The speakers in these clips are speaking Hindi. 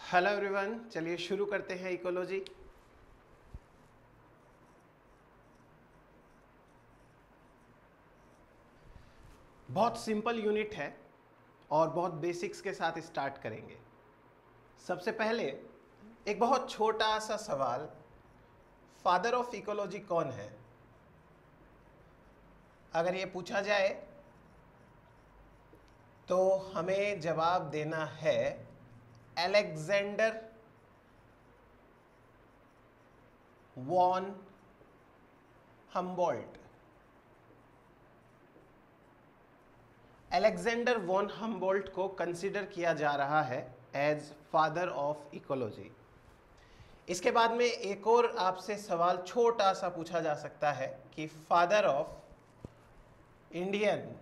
हेलो एवरीवन, चलिए शुरू करते हैं इकोलॉजी। बहुत सिंपल यूनिट है और बहुत बेसिक्स के साथ स्टार्ट करेंगे। सबसे पहले एक बहुत छोटा सा सवाल, फादर ऑफ इकोलॉजी कौन है? अगर ये पूछा जाए तो हमें जवाब देना है Alexander von Humboldt. Alexander von Humboldt को कंसीडर किया जा रहा है एज फादर ऑफ इकोलॉजी। इसके बाद में एक और आपसे सवाल छोटा सा पूछा जा सकता है कि फादर ऑफ इंडियन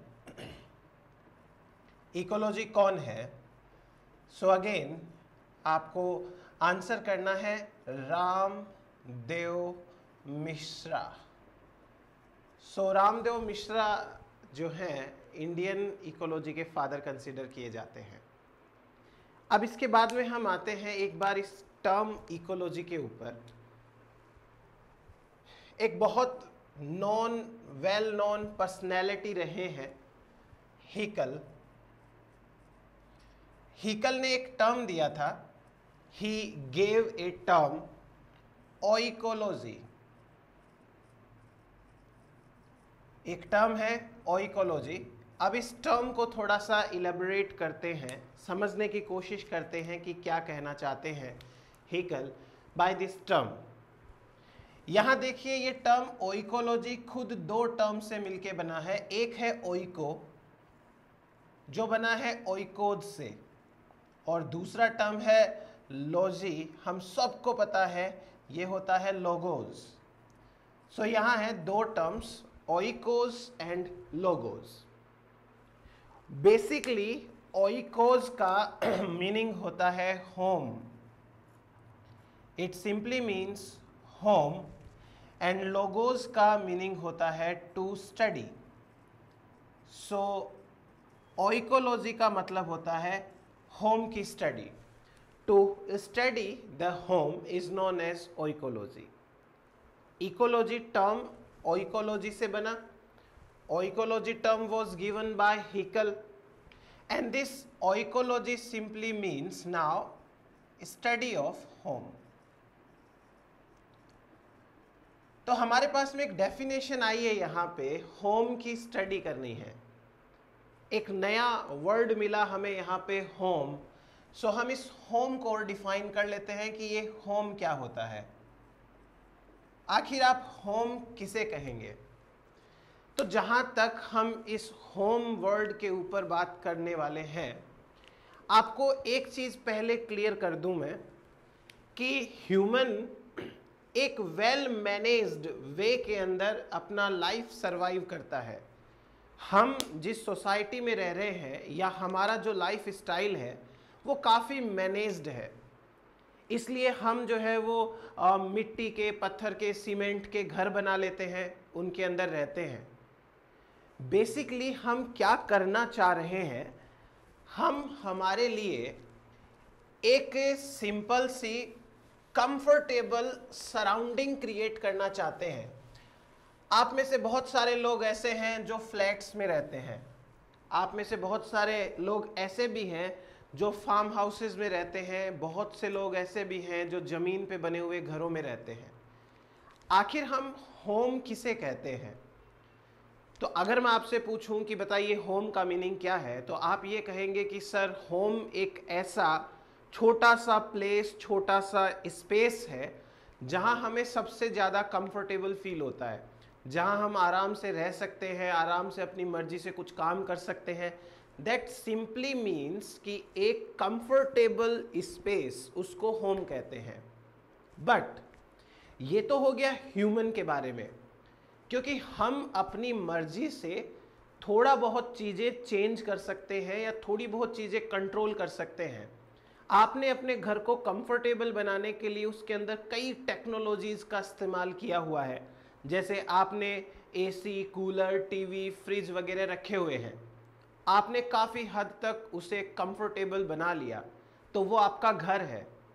इकोलॉजी कौन है? सो अगेन आपको आंसर करना है रामदेव मिश्रा। सो रामदेव मिश्रा जो हैं इंडियन इकोलॉजी के फादर कंसीडर किए जाते हैं। अब इसके बाद में हम आते हैं एक बार इस टर्म इकोलॉजी के ऊपर। एक बहुत वेल नोन पर्सनैलिटी रहे हैं हीकल। हीकल ने एक टर्म दिया था, ही गेव ए टर्म ओइकोलॉजी। एक टर्म है ओइकोलॉजी। अब इस टर्म को थोड़ा सा इलेबोरेट करते हैं, समझने की कोशिश करते हैं कि क्या कहना चाहते हैं हीकल बाय दिस टर्म। यहां देखिए, ये टर्म ओइकोलॉजी खुद दो टर्म से मिलके बना है। एक है ओइको जो बना है ओइकोज से, और दूसरा टर्म है लॉजी, हम सबको पता है ये होता है लोगोज। सो यहां है दो terms, oikos and logos. Basically oikos का मीनिंग होता है home, it simply means home, and logos का मीनिंग होता है टू स्टडी। सो ओइकोलॉजी का मतलब होता है होम की study. To study the home is known as oikology. Ecology term oikology से बना। Oikology term was given by Haeckel, and this oikology simply means now study of home. तो हमारे पास में एक डेफिनेशन आई है यहाँ पे, होम की स्टडी करनी है। एक नया वर्ड मिला हमें यहाँ पे होम। सो हम इस होम को डिफाइन कर लेते हैं कि ये होम क्या होता है। आखिर आप होम किसे कहेंगे? तो जहां तक हम इस होम वर्ड के ऊपर बात करने वाले हैं, आपको एक चीज पहले क्लियर कर दूं मैं कि ह्यूमन एक वेल मैनेज्ड वे के अंदर अपना लाइफ सरवाइव करता है। हम जिस सोसाइटी में रह रहे हैं या हमारा जो लाइफ स्टाइल है वो काफ़ी मैनेज्ड है। इसलिए हम जो है वो मिट्टी के, पत्थर के, सीमेंट के घर बना लेते हैं, उनके अंदर रहते हैं। बेसिकली हम क्या करना चाह रहे हैं, हम हमारे लिए एक सिंपल सी कंफर्टेबल सराउंडिंग क्रिएट करना चाहते हैं। आप में से बहुत सारे लोग ऐसे हैं जो फ्लैट्स में रहते हैं। आप में से बहुत सारे लोग ऐसे भी हैं जो फार्म हाउसेस में रहते हैं। बहुत से लोग ऐसे भी हैं जो ज़मीन पे बने हुए घरों में रहते हैं। आखिर हम होम किसे कहते हैं? तो अगर मैं आपसे पूछूं कि बताइए होम का मीनिंग क्या है, तो आप ये कहेंगे कि सर होम एक ऐसा छोटा सा प्लेस, छोटा सा स्पेस है जहां हमें सबसे ज़्यादा कंफर्टेबल फील होता है, जहां हम आराम से रह सकते हैं, आराम से अपनी मर्जी से कुछ काम कर सकते हैं। दैट सिंपली मीन्स कि एक कंफर्टेबल स्पेस, उसको होम कहते हैं। बट ये तो हो गया ह्यूमन के बारे में, क्योंकि हम अपनी मर्जी से थोड़ा बहुत चीज़ें चेंज कर सकते हैं या थोड़ी बहुत चीज़ें कंट्रोल कर सकते हैं। आपने अपने घर को कंफर्टेबल बनाने के लिए उसके अंदर कई टेक्नोलॉजीज़ का इस्तेमाल किया हुआ है। जैसे आपने एसी, कूलर, टीवी, फ्रिज वगैरह रखे हुए हैं। आपने काफ़ी हद तक उसे कंफर्टेबल बना लिया, तो वो आपका घर है।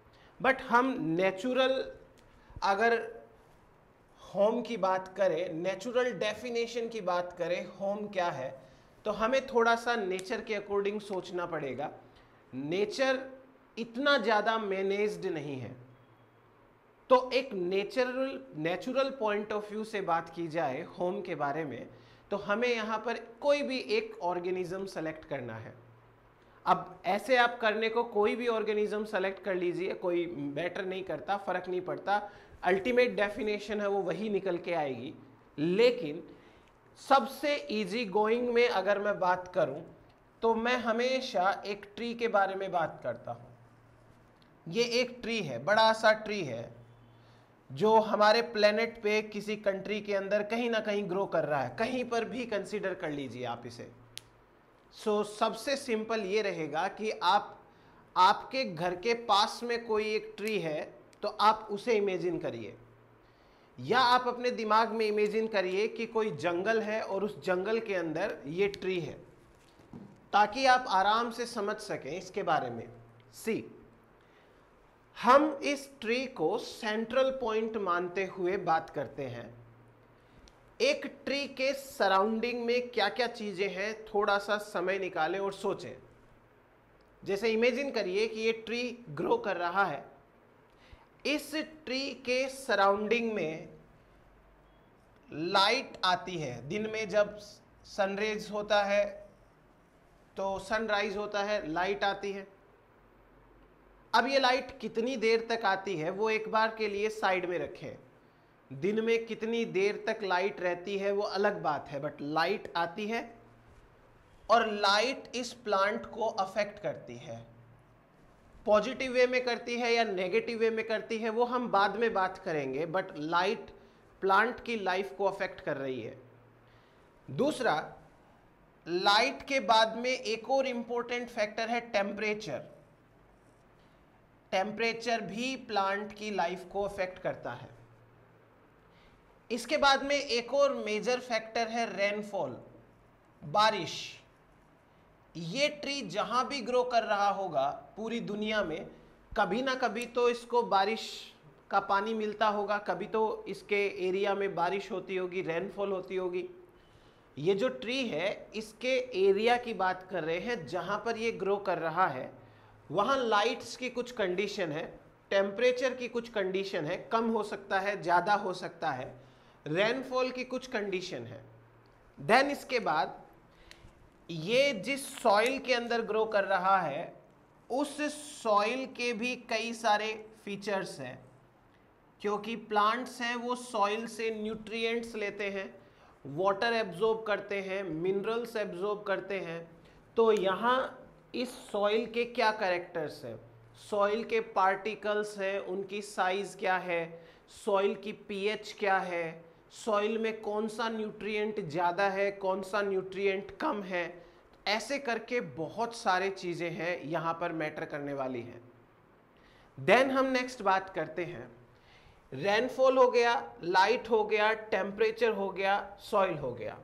बट हम नेचुरल अगर होम की बात करें, नेचुरल डेफिनेशन की बात करें होम क्या है, तो हमें थोड़ा सा नेचर के अकॉर्डिंग सोचना पड़ेगा। नेचर इतना ज़्यादा मैनेज्ड नहीं है, तो एक नेचुरल पॉइंट ऑफ व्यू से बात की जाए होम के बारे में, तो हमें यहाँ पर कोई भी एक ऑर्गेनिज्म सेलेक्ट करना है। अब ऐसे आप करने को कोई भी ऑर्गेनिज्म सेलेक्ट कर लीजिए, कोई मैटर नहीं करता, फर्क नहीं पड़ता, अल्टीमेट डेफिनेशन है वो वही निकल के आएगी। लेकिन सबसे इजी गोइंग में अगर मैं बात करूं तो मैं हमेशा एक ट्री के बारे में बात करता हूं। ये एक ट्री है, बड़ा सा ट्री है जो हमारे प्लेनेट पे किसी कंट्री के अंदर कहीं ना कहीं ग्रो कर रहा है, कहीं पर भी कंसीडर कर लीजिए आप इसे। सबसे सिंपल ये रहेगा कि आपके घर के पास में कोई एक ट्री है तो आप उसे इमेजिन करिए, या आप अपने दिमाग में इमेजिन करिए कि कोई जंगल है और उस जंगल के अंदर ये ट्री है, ताकि आप आराम से समझ सकें इसके बारे में। सी, हम इस ट्री को सेंट्रल पॉइंट मानते हुए बात करते हैं। एक ट्री के सराउंडिंग में क्या क्या चीजें हैं, थोड़ा सा समय निकालें और सोचें। जैसे इमेजिन करिए कि ये ट्री ग्रो कर रहा है, इस ट्री के सराउंडिंग में लाइट आती है। दिन में जब सनरेज होता है तो सनराइज होता है, लाइट आती है। अब ये लाइट कितनी देर तक आती है वो एक बार के लिए साइड में रखें। दिन में कितनी देर तक लाइट रहती है वो अलग बात है, बट लाइट आती है और लाइट इस प्लांट को अफेक्ट करती है। पॉजिटिव वे में करती है या नेगेटिव वे में करती है वो हम बाद में बात करेंगे, बट लाइट प्लांट की लाइफ को अफेक्ट कर रही है। दूसरा, लाइट के बाद में एक और इंपॉर्टेंट फैक्टर है टेम्परेचर। टेम्परेचर भी प्लांट की लाइफ को अफेक्ट करता है। इसके बाद में एक और मेजर फैक्टर है रेनफॉल, बारिश। ये ट्री जहां भी ग्रो कर रहा होगा पूरी दुनिया में, कभी ना कभी तो इसको बारिश का पानी मिलता होगा, कभी तो इसके एरिया में बारिश होती होगी, रेनफॉल होती होगी। ये जो ट्री है इसके एरिया की बात कर रहे हैं, जहां पर ये ग्रो कर रहा है वहां लाइट्स की कुछ कंडीशन है, टेम्परेचर की कुछ कंडीशन है, कम हो सकता है, ज़्यादा हो सकता है, रेनफॉल की कुछ कंडीशन है। देन इसके बाद ये जिस सॉइल के अंदर ग्रो कर रहा है उस सॉइल के भी कई सारे फीचर्स हैं, क्योंकि प्लांट्स हैं वो सॉइल से न्यूट्रिएंट्स लेते हैं, वाटर एब्जॉर्ब करते हैं, मिनरल्स एब्जॉर्ब करते हैं। तो यहाँ इस सॉइल के क्या कैरेक्टर्स हैं, सॉइल के पार्टिकल्स हैं, उनकी साइज क्या है, सॉइल की पीएच क्या है, सॉइल में कौन सा न्यूट्रिएंट ज़्यादा है, कौन सा न्यूट्रिएंट कम है, ऐसे करके बहुत सारे चीज़ें हैं यहाँ पर मैटर करने वाली हैं। देन हम नेक्स्ट बात करते हैं, रेनफॉल हो गया, लाइट हो गया, टेम्परेचर हो गया, सॉइल हो गया।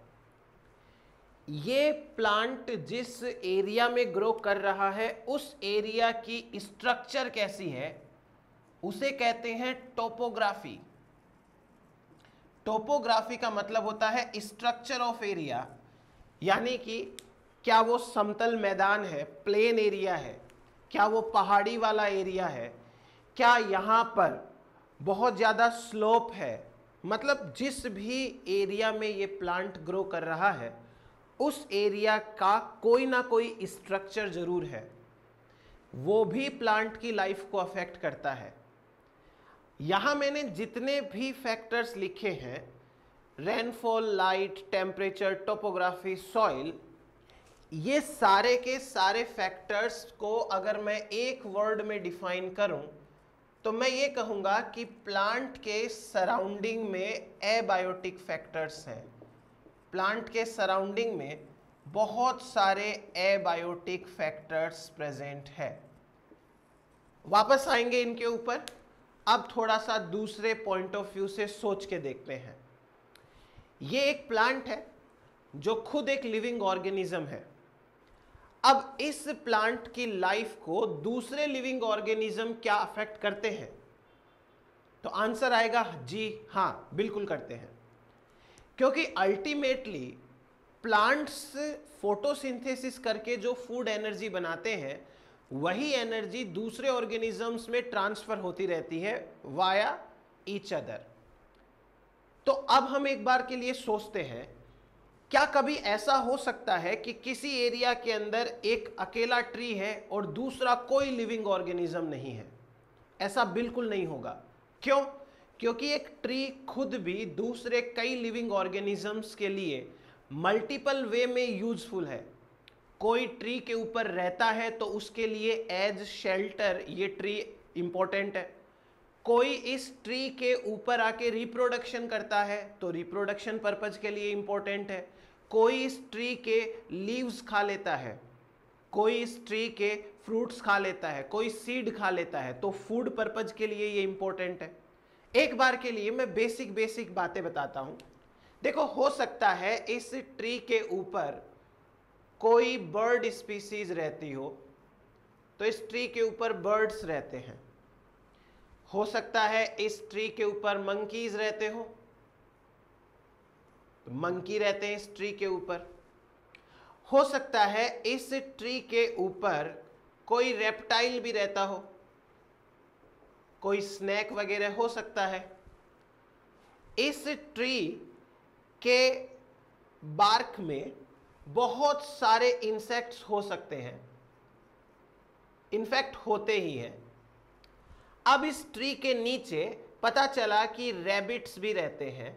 ये प्लांट जिस एरिया में ग्रो कर रहा है उस एरिया की स्ट्रक्चर कैसी है उसे कहते हैं टोपोग्राफी। टोपोग्राफी का मतलब होता है स्ट्रक्चर ऑफ एरिया, यानी कि क्या वो समतल मैदान है, प्लेन एरिया है, क्या वो पहाड़ी वाला एरिया है, क्या यहाँ पर बहुत ज़्यादा स्लोप है। मतलब जिस भी एरिया में ये प्लांट ग्रो कर रहा है उस एरिया का कोई ना कोई स्ट्रक्चर ज़रूर है, वो भी प्लांट की लाइफ को अफेक्ट करता है। यहाँ मैंने जितने भी फैक्टर्स लिखे हैं, rainfall, light, temperature, topography, soil, ये सारे के सारे फैक्टर्स को अगर मैं एक वर्ड में डिफाइन करूं तो मैं ये कहूँगा कि प्लांट के सराउंडिंग में एबायोटिक फैक्टर्स हैं। प्लांट के सराउंडिंग में बहुत सारे एबायोटिक फैक्टर्स प्रेजेंट है। वापस आएंगे इनके ऊपर, अब थोड़ा सा दूसरे पॉइंट ऑफ व्यू से सोच के देखते हैं। ये एक प्लांट है जो खुद एक लिविंग ऑर्गेनिज्म है। अब इस प्लांट की लाइफ को दूसरे लिविंग ऑर्गेनिज्म क्या अफेक्ट करते हैं? तो आंसर आएगा जी हां, बिल्कुल करते हैं, क्योंकि अल्टीमेटली प्लांट्स फोटोसिंथेसिस करके जो फूड एनर्जी बनाते हैं वही एनर्जी दूसरे ऑर्गेनिजम्स में ट्रांसफर होती रहती है वाया ईच अदर। तो अब हम एक बार के लिए सोचते हैं, क्या कभी ऐसा हो सकता है कि किसी एरिया के अंदर एक अकेला ट्री है और दूसरा कोई लिविंग ऑर्गेनिज्म नहीं है? ऐसा बिल्कुल नहीं होगा। क्यों? क्योंकि एक ट्री खुद भी दूसरे कई लिविंग ऑर्गेनिजम्स के लिए मल्टीपल वे में यूजफुल है। कोई ट्री के ऊपर रहता है तो उसके लिए एज शेल्टर ये ट्री इंपॉर्टेंट है। कोई इस ट्री के ऊपर आके रिप्रोडक्शन करता है तो रिप्रोडक्शन पर्पज के लिए इंपॉर्टेंट है। कोई इस ट्री के लीव्स खा लेता है, कोई इस ट्री के फ्रूट्स खा लेता है, कोई सीड खा लेता है, तो फूड पर्पज के लिए ये इंपॉर्टेंट है। एक बार के लिए मैं बेसिक बातें बताता हूं। देखो, हो सकता है इस ट्री के ऊपर कोई बर्ड स्पीसीज रहती हो, तो इस ट्री के ऊपर बर्ड्स रहते हैं। हो सकता है इस ट्री के ऊपर मंकीज रहते हो, तो मंकी रहते हैं इस ट्री के ऊपर। हो सकता है इस ट्री के ऊपर कोई रेप्टाइल भी रहता हो, कोई स्नेक वगैरह हो सकता है। इस ट्री के बार्क में बहुत सारे इंसेक्ट्स हो सकते हैं, इनफैक्ट होते ही हैं। अब इस ट्री के नीचे पता चला कि रैबिट्स भी रहते हैं,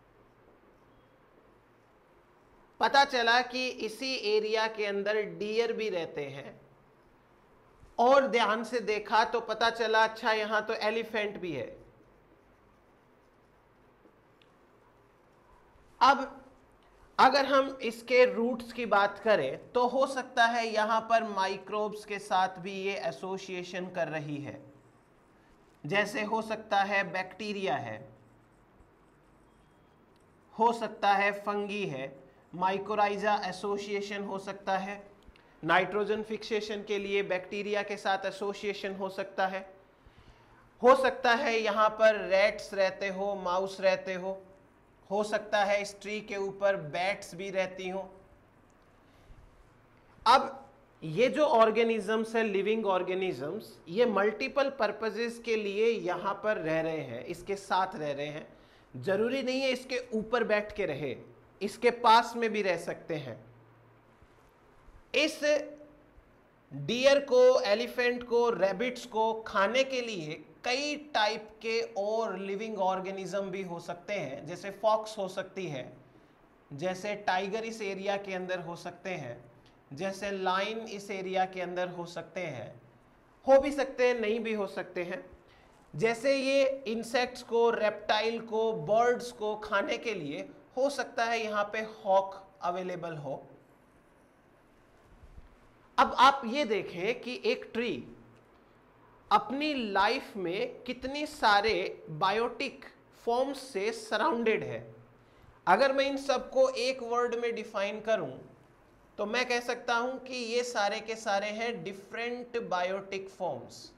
पता चला कि इसी एरिया के अंदर डियर भी रहते हैं, और ध्यान से देखा तो पता चला अच्छा यहां तो एलिफेंट भी है। अब अगर हम इसके रूट्स की बात करें तो हो सकता है यहां पर माइक्रोब्स के साथ भी ये एसोसिएशन कर रही है। जैसे हो सकता है बैक्टीरिया है, हो सकता है फंगी है, माइकोराइजा एसोसिएशन हो सकता है, नाइट्रोजन फिक्सेशन के लिए बैक्टीरिया के साथ एसोसिएशन हो सकता है यहां पर रैट्स रहते हो, माउस रहते हो सकता है इस ट्री के ऊपर बैट्स भी रहती हो। अब ये जो ऑर्गेनिजम्स है, लिविंग ऑर्गेनिजम्स, ये मल्टीपल पर्पसेस के लिए यहां पर रह रहे हैं, इसके साथ रह रहे हैं। जरूरी नहीं है इसके ऊपर बैठ के रहे, इसके पास में भी रह सकते हैं। इस डियर को, एलिफेंट को, रैबिट्स को खाने के लिए कई टाइप के और लिविंग ऑर्गेनिज्म भी हो सकते हैं। जैसे फॉक्स हो सकती है, जैसे टाइगर इस एरिया के अंदर हो सकते हैं, जैसे लाइन इस एरिया के अंदर हो सकते हैं, हो भी सकते हैं, नहीं भी हो सकते हैं। जैसे ये इंसेक्ट्स को, रेप्टाइल को, बर्ड्स को खाने के लिए हो सकता है यहाँ पे हॉक अवेलेबल हो। अब आप ये देखें कि एक ट्री अपनी लाइफ में कितने सारे बायोटिक फॉर्म्स से सराउंडेड है। अगर मैं इन सबको एक वर्ड में डिफाइन करूं तो मैं कह सकता हूं कि ये सारे के सारे हैं डिफरेंट बायोटिक फॉर्म्स।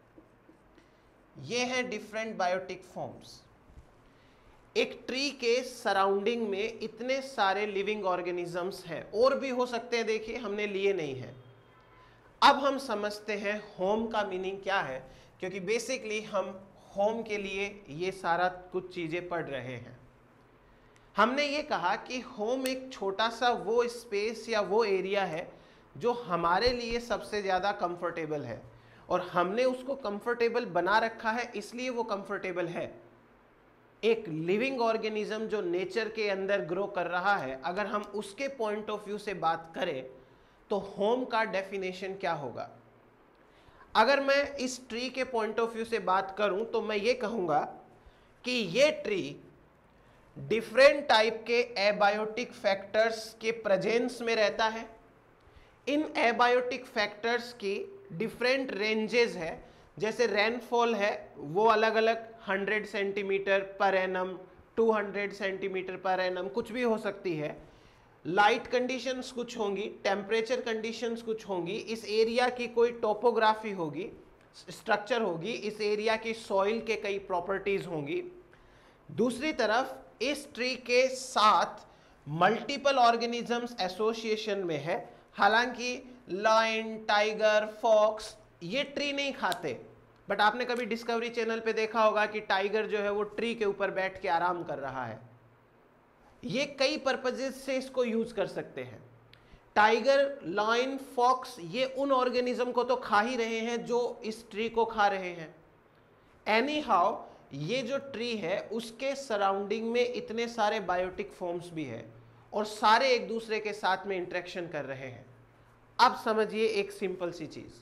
ये हैं डिफरेंट बायोटिक फॉर्म्स। एक ट्री के सराउंडिंग में इतने सारे लिविंग ऑर्गेनिजम्स हैं, और भी हो सकते हैं, देखिए हमने लिए नहीं हैं। अब हम समझते हैं होम का मीनिंग क्या है, क्योंकि बेसिकली हम होम के लिए ये सारा कुछ चीजें पढ़ रहे हैं। हमने ये कहा कि होम एक छोटा सा वो स्पेस या वो एरिया है जो हमारे लिए सबसे ज़्यादा कंफर्टेबल है, और हमने उसको कंफर्टेबल बना रखा है, इसलिए वो कंफर्टेबल है। एक लिविंग ऑर्गेनिज्म जो नेचर के अंदर ग्रो कर रहा है, अगर हम उसके पॉइंट ऑफ व्यू से बात करें तो होम का डेफिनेशन क्या होगा? अगर मैं इस ट्री के पॉइंट ऑफ व्यू से बात करूं तो मैं ये कहूंगा कि ये ट्री डिफरेंट टाइप के एबायोटिक फैक्टर्स के प्रेजेंस में रहता है। इन एबायोटिक फैक्टर्स की डिफरेंट रेंजेस है। जैसे रेनफॉल है वो अलग अलग 100 centimetre per annum, 200 centimetre per annum कुछ भी हो सकती है। लाइट कंडीशंस कुछ होंगी, टेम्परेचर कंडीशंस कुछ होंगी, इस एरिया की कोई टोपोग्राफी होगी, स्ट्रक्चर होगी, इस एरिया की सॉइल के कई प्रॉपर्टीज होंगी। दूसरी तरफ इस ट्री के साथ मल्टीपल ऑर्गेनिजम्स एसोसिएशन में है। हालांकि लायन, टाइगर, फॉक्स ये ट्री नहीं खाते, बट आपने कभी डिस्कवरी चैनल पे देखा होगा कि टाइगर जो है वो ट्री के ऊपर बैठ के आराम कर रहा है। ये कई पर्पजेस से इसको यूज कर सकते हैं। टाइगर, लायन, फॉक्स ये उन ऑर्गेनिज्म को तो खा ही रहे हैं जो इस ट्री को खा रहे हैं। एनी हाउ ये जो ट्री है उसके सराउंडिंग में इतने सारे बायोटिक फॉर्म्स भी है और सारे एक दूसरे के साथ में इंटरेक्शन कर रहे हैं। अब समझिए एक सिंपल सी चीज,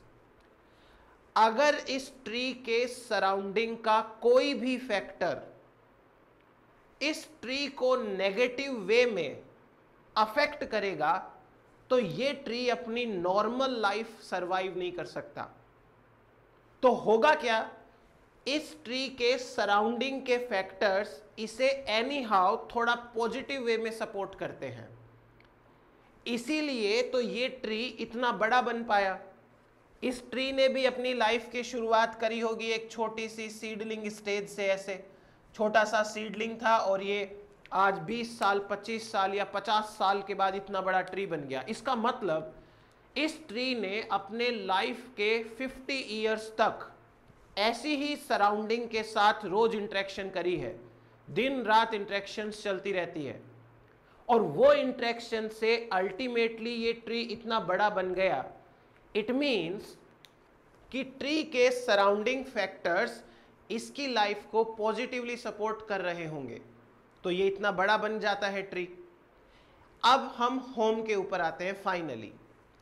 अगर इस ट्री के सराउंडिंग का कोई भी फैक्टर इस ट्री को नेगेटिव वे में अफेक्ट करेगा तो ये ट्री अपनी नॉर्मल लाइफ सरवाइव नहीं कर सकता। तो होगा क्या, इस ट्री के सराउंडिंग के फैक्टर्स इसे एनी हाउ थोड़ा पॉजिटिव वे में सपोर्ट करते हैं, इसीलिए तो ये ट्री इतना बड़ा बन पाया। इस ट्री ने भी अपनी लाइफ की शुरुआत करी होगी एक छोटी सी सीडलिंग स्टेज से, ऐसे छोटा सा सीडलिंग था और ये आज 20 साल, 25 साल या 50 साल के बाद इतना बड़ा ट्री बन गया। इसका मतलब इस ट्री ने अपने लाइफ के 50 ईयर्स तक ऐसी ही सराउंडिंग के साथ रोज इंटरेक्शन करी है, दिन रात इंटरेक्शंस चलती रहती है और वो इंटरेक्शन से अल्टीमेटली ये ट्री इतना बड़ा बन गया। इट मीन्स कि ट्री के सराउंडिंग फैक्टर्स इसकी लाइफ को पॉजिटिवली सपोर्ट कर रहे होंगे, तो ये इतना बड़ा बन जाता है ट्री। अब हम होम के ऊपर आते हैं। फाइनली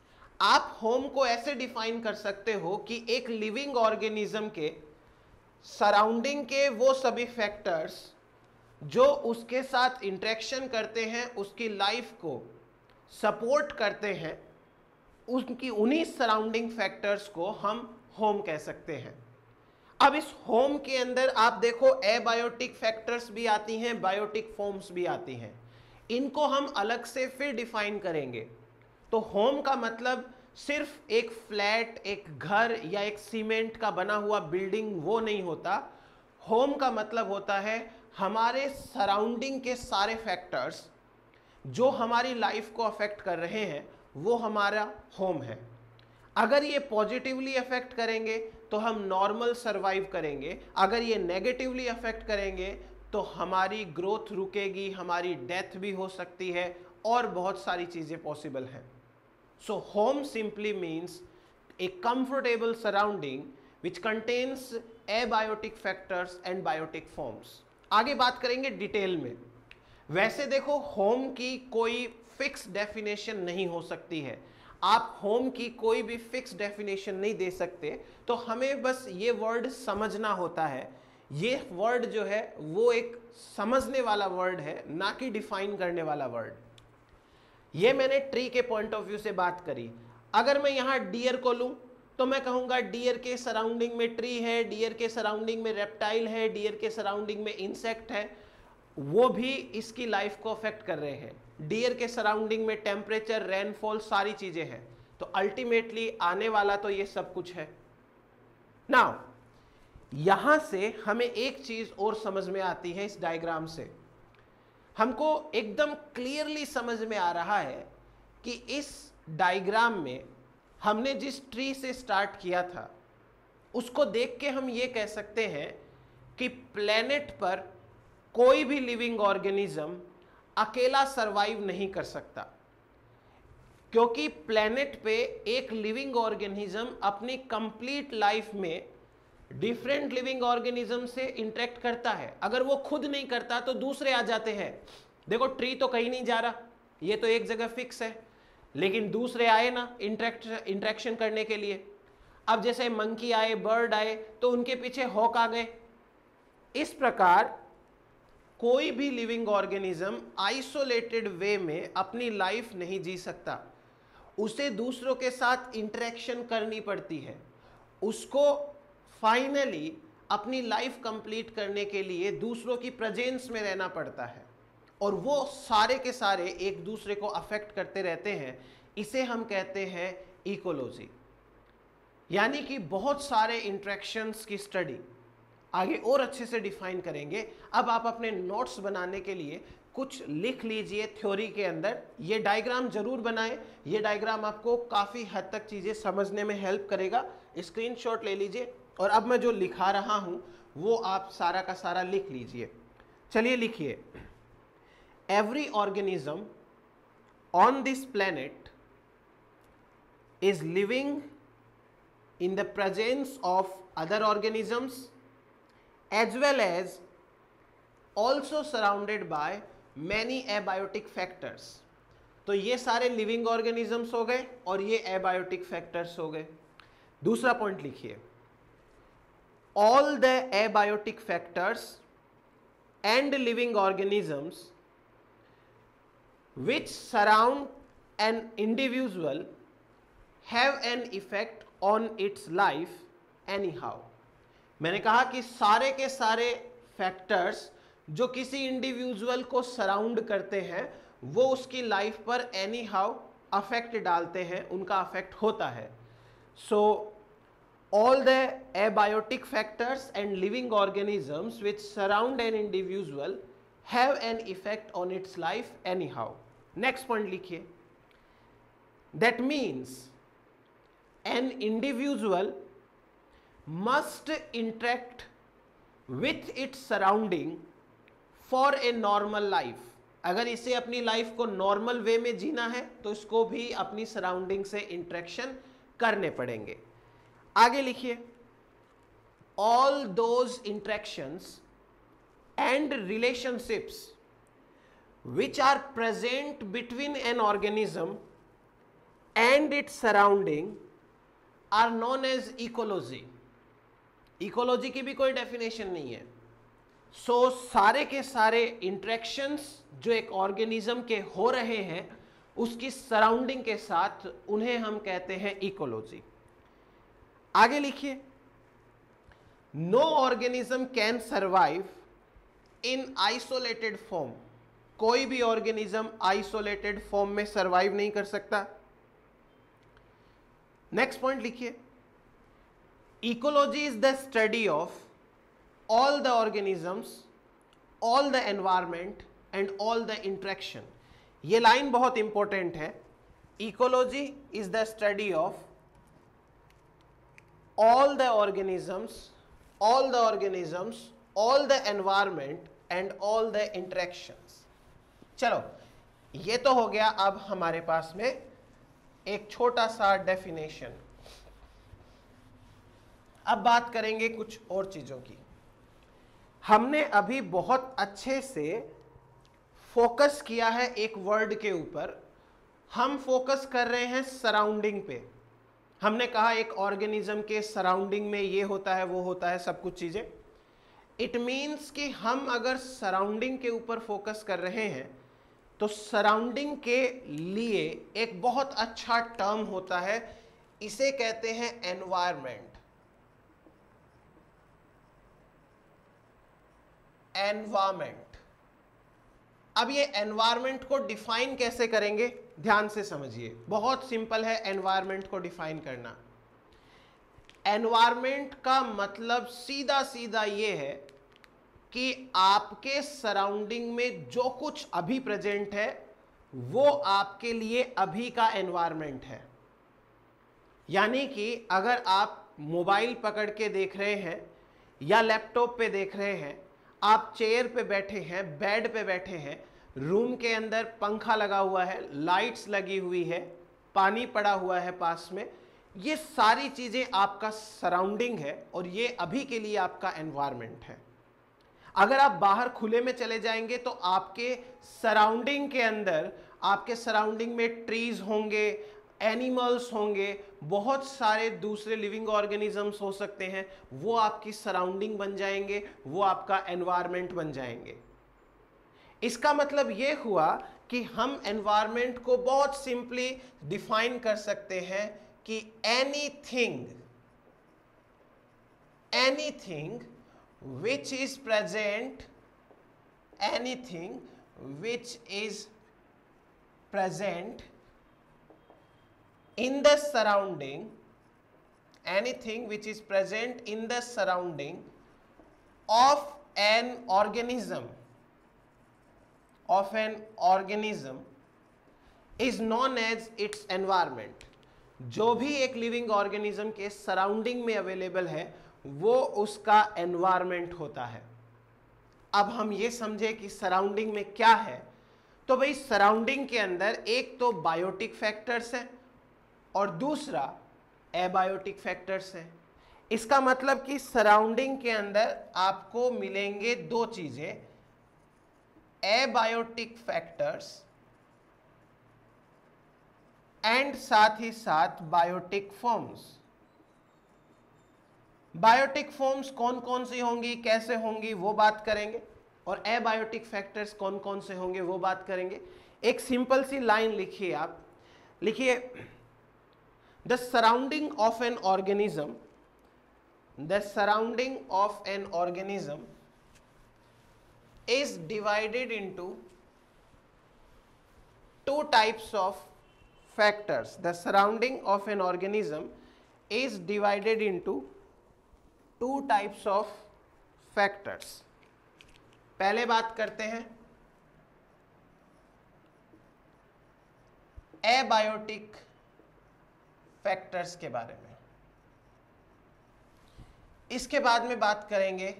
आप होम को ऐसे डिफाइन कर सकते हो कि एक लिविंग ऑर्गेनिज्म के सराउंडिंग के वो सभी फैक्टर्स जो उसके साथ इंटरेक्शन करते हैं, उसकी लाइफ को सपोर्ट करते हैं, उनकी उन्हीं सराउंडिंग फैक्टर्स को हम होम कह सकते हैं। अब इस होम के अंदर आप देखो एबायोटिक फैक्टर्स भी आती हैं, बायोटिक फॉर्म्स भी आती हैं, इनको हम अलग से फिर डिफाइन करेंगे। तो होम का मतलब सिर्फ एक फ्लैट, एक घर या एक सीमेंट का बना हुआ बिल्डिंग वो नहीं होता। होम का मतलब होता है हमारे सराउंडिंग के सारे फैक्टर्स जो हमारी लाइफ को अफेक्ट कर रहे हैं वो हमारा होम है। अगर ये पॉजिटिवली अफेक्ट करेंगे तो हम नॉर्मल सरवाइव करेंगे, अगर ये नेगेटिवली अफेक्ट करेंगे तो हमारी ग्रोथ रुकेगी, हमारी डेथ भी हो सकती है और बहुत सारी चीज़ें पॉसिबल हैं। So home simply means a comfortable surrounding which contains abiotic factors and biotic forms. आगे बात करेंगे डिटेल में। वैसे देखो होम की कोई फिक्स डेफिनेशन नहीं हो सकती है, आप होम की कोई भी फिक्स डेफिनेशन नहीं दे सकते, तो हमें बस ये वर्ड समझना होता है। ये वर्ड जो है वो एक समझने वाला वर्ड है, ना कि डिफाइन करने वाला वर्ड। ये मैंने ट्री के पॉइंट ऑफ व्यू से बात करी। अगर मैं यहाँ डियर को लूँ तो मैं कहूँगा डियर के सराउंडिंग में ट्री है, डियर के सराउंडिंग में रेप्टाइल है, डियर के सराउंडिंग में इंसेक्ट है, वो भी इसकी लाइफ को अफेक्ट कर रहे हैं। डियर के सराउंडिंग में टेम्परेचर, रेनफॉल, सारी चीजें हैं। तो अल्टीमेटली आने वाला तो ये सब कुछ है। नाउ यहां से हमें एक चीज और समझ में आती है, इस डायग्राम से हमको एकदम क्लियरली समझ में आ रहा है कि इस डायग्राम में हमने जिस ट्री से स्टार्ट किया था उसको देख के हम ये कह सकते हैं कि प्लेनेट पर कोई भी लिविंग ऑर्गेनिज्म अकेला सरवाइव नहीं कर सकता, क्योंकि प्लेनेट पे एक लिविंग ऑर्गेनिज्म अपनी कंप्लीट लाइफ में डिफरेंट लिविंग ऑर्गेनिज्म से इंटरेक्ट करता है। अगर वो खुद नहीं करता तो दूसरे आ जाते हैं। देखो ट्री तो कहीं नहीं जा रहा, ये तो एक जगह फिक्स है, लेकिन दूसरे आए ना इंटरेक्शन करने के लिए। अब जैसे मंकी आए, बर्ड आए, तो उनके पीछे हॉक आ गए। इस प्रकार कोई भी लिविंग ऑर्गेनिज्म आइसोलेटेड वे में अपनी लाइफ नहीं जी सकता, उसे दूसरों के साथ इंटरेक्शन करनी पड़ती है। उसको फाइनली अपनी लाइफ कंप्लीट करने के लिए दूसरों की प्रेजेंस में रहना पड़ता है। और वो सारे के सारे एक दूसरे को अफेक्ट करते रहते हैं, इसे हम कहते हैं इकोलॉजी। यानी कि बहुत सारे इंटरेक्शंस की स्टडी आगे और अच्छे से डिफाइन करेंगे। अब आप अपने नोट्स बनाने के लिए कुछ लिख लीजिए थ्योरी के अंदर, ये डायग्राम जरूर बनाएं, ये डायग्राम आपको काफ़ी हद तक चीज़ें समझने में हेल्प करेगा। स्क्रीनशॉट ले लीजिए और अब मैं जो लिखा रहा हूँ वो आप सारा का सारा लिख लीजिए। चलिए लिखिए, every organism on this planet is living in the presence of other organisms as well as also surrounded by many abiotic factors। तो ये सारे लिविंग ऑर्गेनिजम्स हो गए और ये एबायोटिक फैक्टर्स हो गए। दूसरा पॉइंट लिखिए, all the abiotic factors and living organisms which surround an individual have an effect on its life anyhow। मैंने कहा कि सारे के सारे फैक्टर्स जो किसी इंडिविजुअल को सराउंड करते हैं वो उसकी लाइफ पर एनी हाउ अफेक्ट डालते हैं, उनका अफेक्ट होता है। So all the abiotic factors and living organisms which surround an individual have an effect on its life anyhow. Next point लिखिए, that means an individual must interact with its surrounding for a normal life। अगर इसे अपनी लाइफ को नॉर्मल वे में जीना है तो इसको भी अपनी सराउंडिंग से इंटरेक्शन करने पड़ेंगे। आगे लिखिए, all those interactions and relationships which are present between an organism and its surrounding are known as ecology. Ecology की भी कोई डेफिनेशन नहीं है। सो सारे के सारे इंटरेक्शंस जो एक ऑर्गेनिज्म के हो रहे हैं उसकी सराउंडिंग के साथ, उन्हें हम कहते हैं इकोलॉजी। आगे लिखिए, no organism can survive in isolated form. कोई भी ऑर्गेनिज्म आइसोलेटेड फॉर्म में सर्वाइव नहीं कर सकता। नेक्स्ट पॉइंट लिखिए, ecology is the study of all the organisms, all the environment and all the interaction. ये लाइन बहुत इंपॉर्टेंट है। Ecology is the study of all the organisms, all the organisms, all the environment and all the interactions. चलो, ये तो हो गया अब हमारे पास में एक छोटा सा डेफिनेशन। अब बात करेंगे कुछ और चीजों की। हमने अभी बहुत अच्छे से फोकस किया है एक वर्ड के ऊपर। हम फोकस कर रहे हैं सराउंडिंग पे। हमने कहा एक ऑर्गेनिज्म के सराउंडिंग में ये होता है, वो होता है, सब कुछ चीजें। इट मीन्स कि हम अगर सराउंडिंग के ऊपर फोकस कर रहे हैं तो सराउंडिंग के लिए एक बहुत अच्छा टर्म होता है, इसे कहते हैं एनवायरमेंट। एनवायरमेंट। अब ये एनवायरमेंट को डिफाइन कैसे करेंगे, ध्यान से समझिए। बहुत सिंपल है एनवायरमेंट को डिफाइन करना। एनवायरमेंट का मतलब सीधा सीधा ये है कि आपके सराउंडिंग में जो कुछ अभी प्रेजेंट है वो आपके लिए अभी का एनवायरनमेंट है। यानी कि अगर आप मोबाइल पकड़ के देख रहे हैं या लैपटॉप पे देख रहे हैं, आप चेयर पे बैठे हैं, बेड पे बैठे हैं, रूम के अंदर पंखा लगा हुआ है, लाइट्स लगी हुई है, पानी पड़ा हुआ है पास में, ये सारी चीजें आपका सराउंडिंग है और ये अभी के लिए आपका एनवायरनमेंट है। अगर आप बाहर खुले में चले जाएंगे तो आपके सराउंडिंग के अंदर, आपके सराउंडिंग में ट्रीज होंगे, एनिमल्स होंगे, बहुत सारे दूसरे लिविंग ऑर्गेनिजम्स हो सकते हैं, वो आपकी सराउंडिंग बन जाएंगे, वो आपका एनवायरनमेंट बन जाएंगे। इसका मतलब ये हुआ कि हम एनवायरनमेंट को बहुत सिंपली डिफाइन कर सकते हैं कि anything which is present which is present in the surrounding, anything which is present in the surrounding of an organism is known as its environment. जो भी एक लिविंग ऑर्गेनिज्म के सराउंडिंग में अवेलेबल है वो उसका एनवायरमेंट होता है। अब हम ये समझे कि सराउंडिंग में क्या है, तो भाई सराउंडिंग के अंदर एक तो बायोटिक फैक्टर्स हैं और दूसरा एबायोटिक फैक्टर्स हैं। इसका मतलब कि सराउंडिंग के अंदर आपको मिलेंगे दो चीजें, एबायोटिक फैक्टर्स एंड साथ ही साथ बायोटिक फॉर्म्स। बायोटिक फॉर्म्स कौन कौन सी होंगी, कैसे होंगी, वो बात करेंगे, और एबायोटिक फैक्टर्स कौन कौन से होंगे वो बात करेंगे। एक सिंपल सी लाइन लिखिए, आप लिखिए, the surrounding of an organism, the surrounding of an organism is divided into two types of factors. The surrounding of an organism is divided into two types of factors. पहले बात करते हैं एबायोटिक फैक्टर्स के बारे में, इसके बाद में बात करेंगे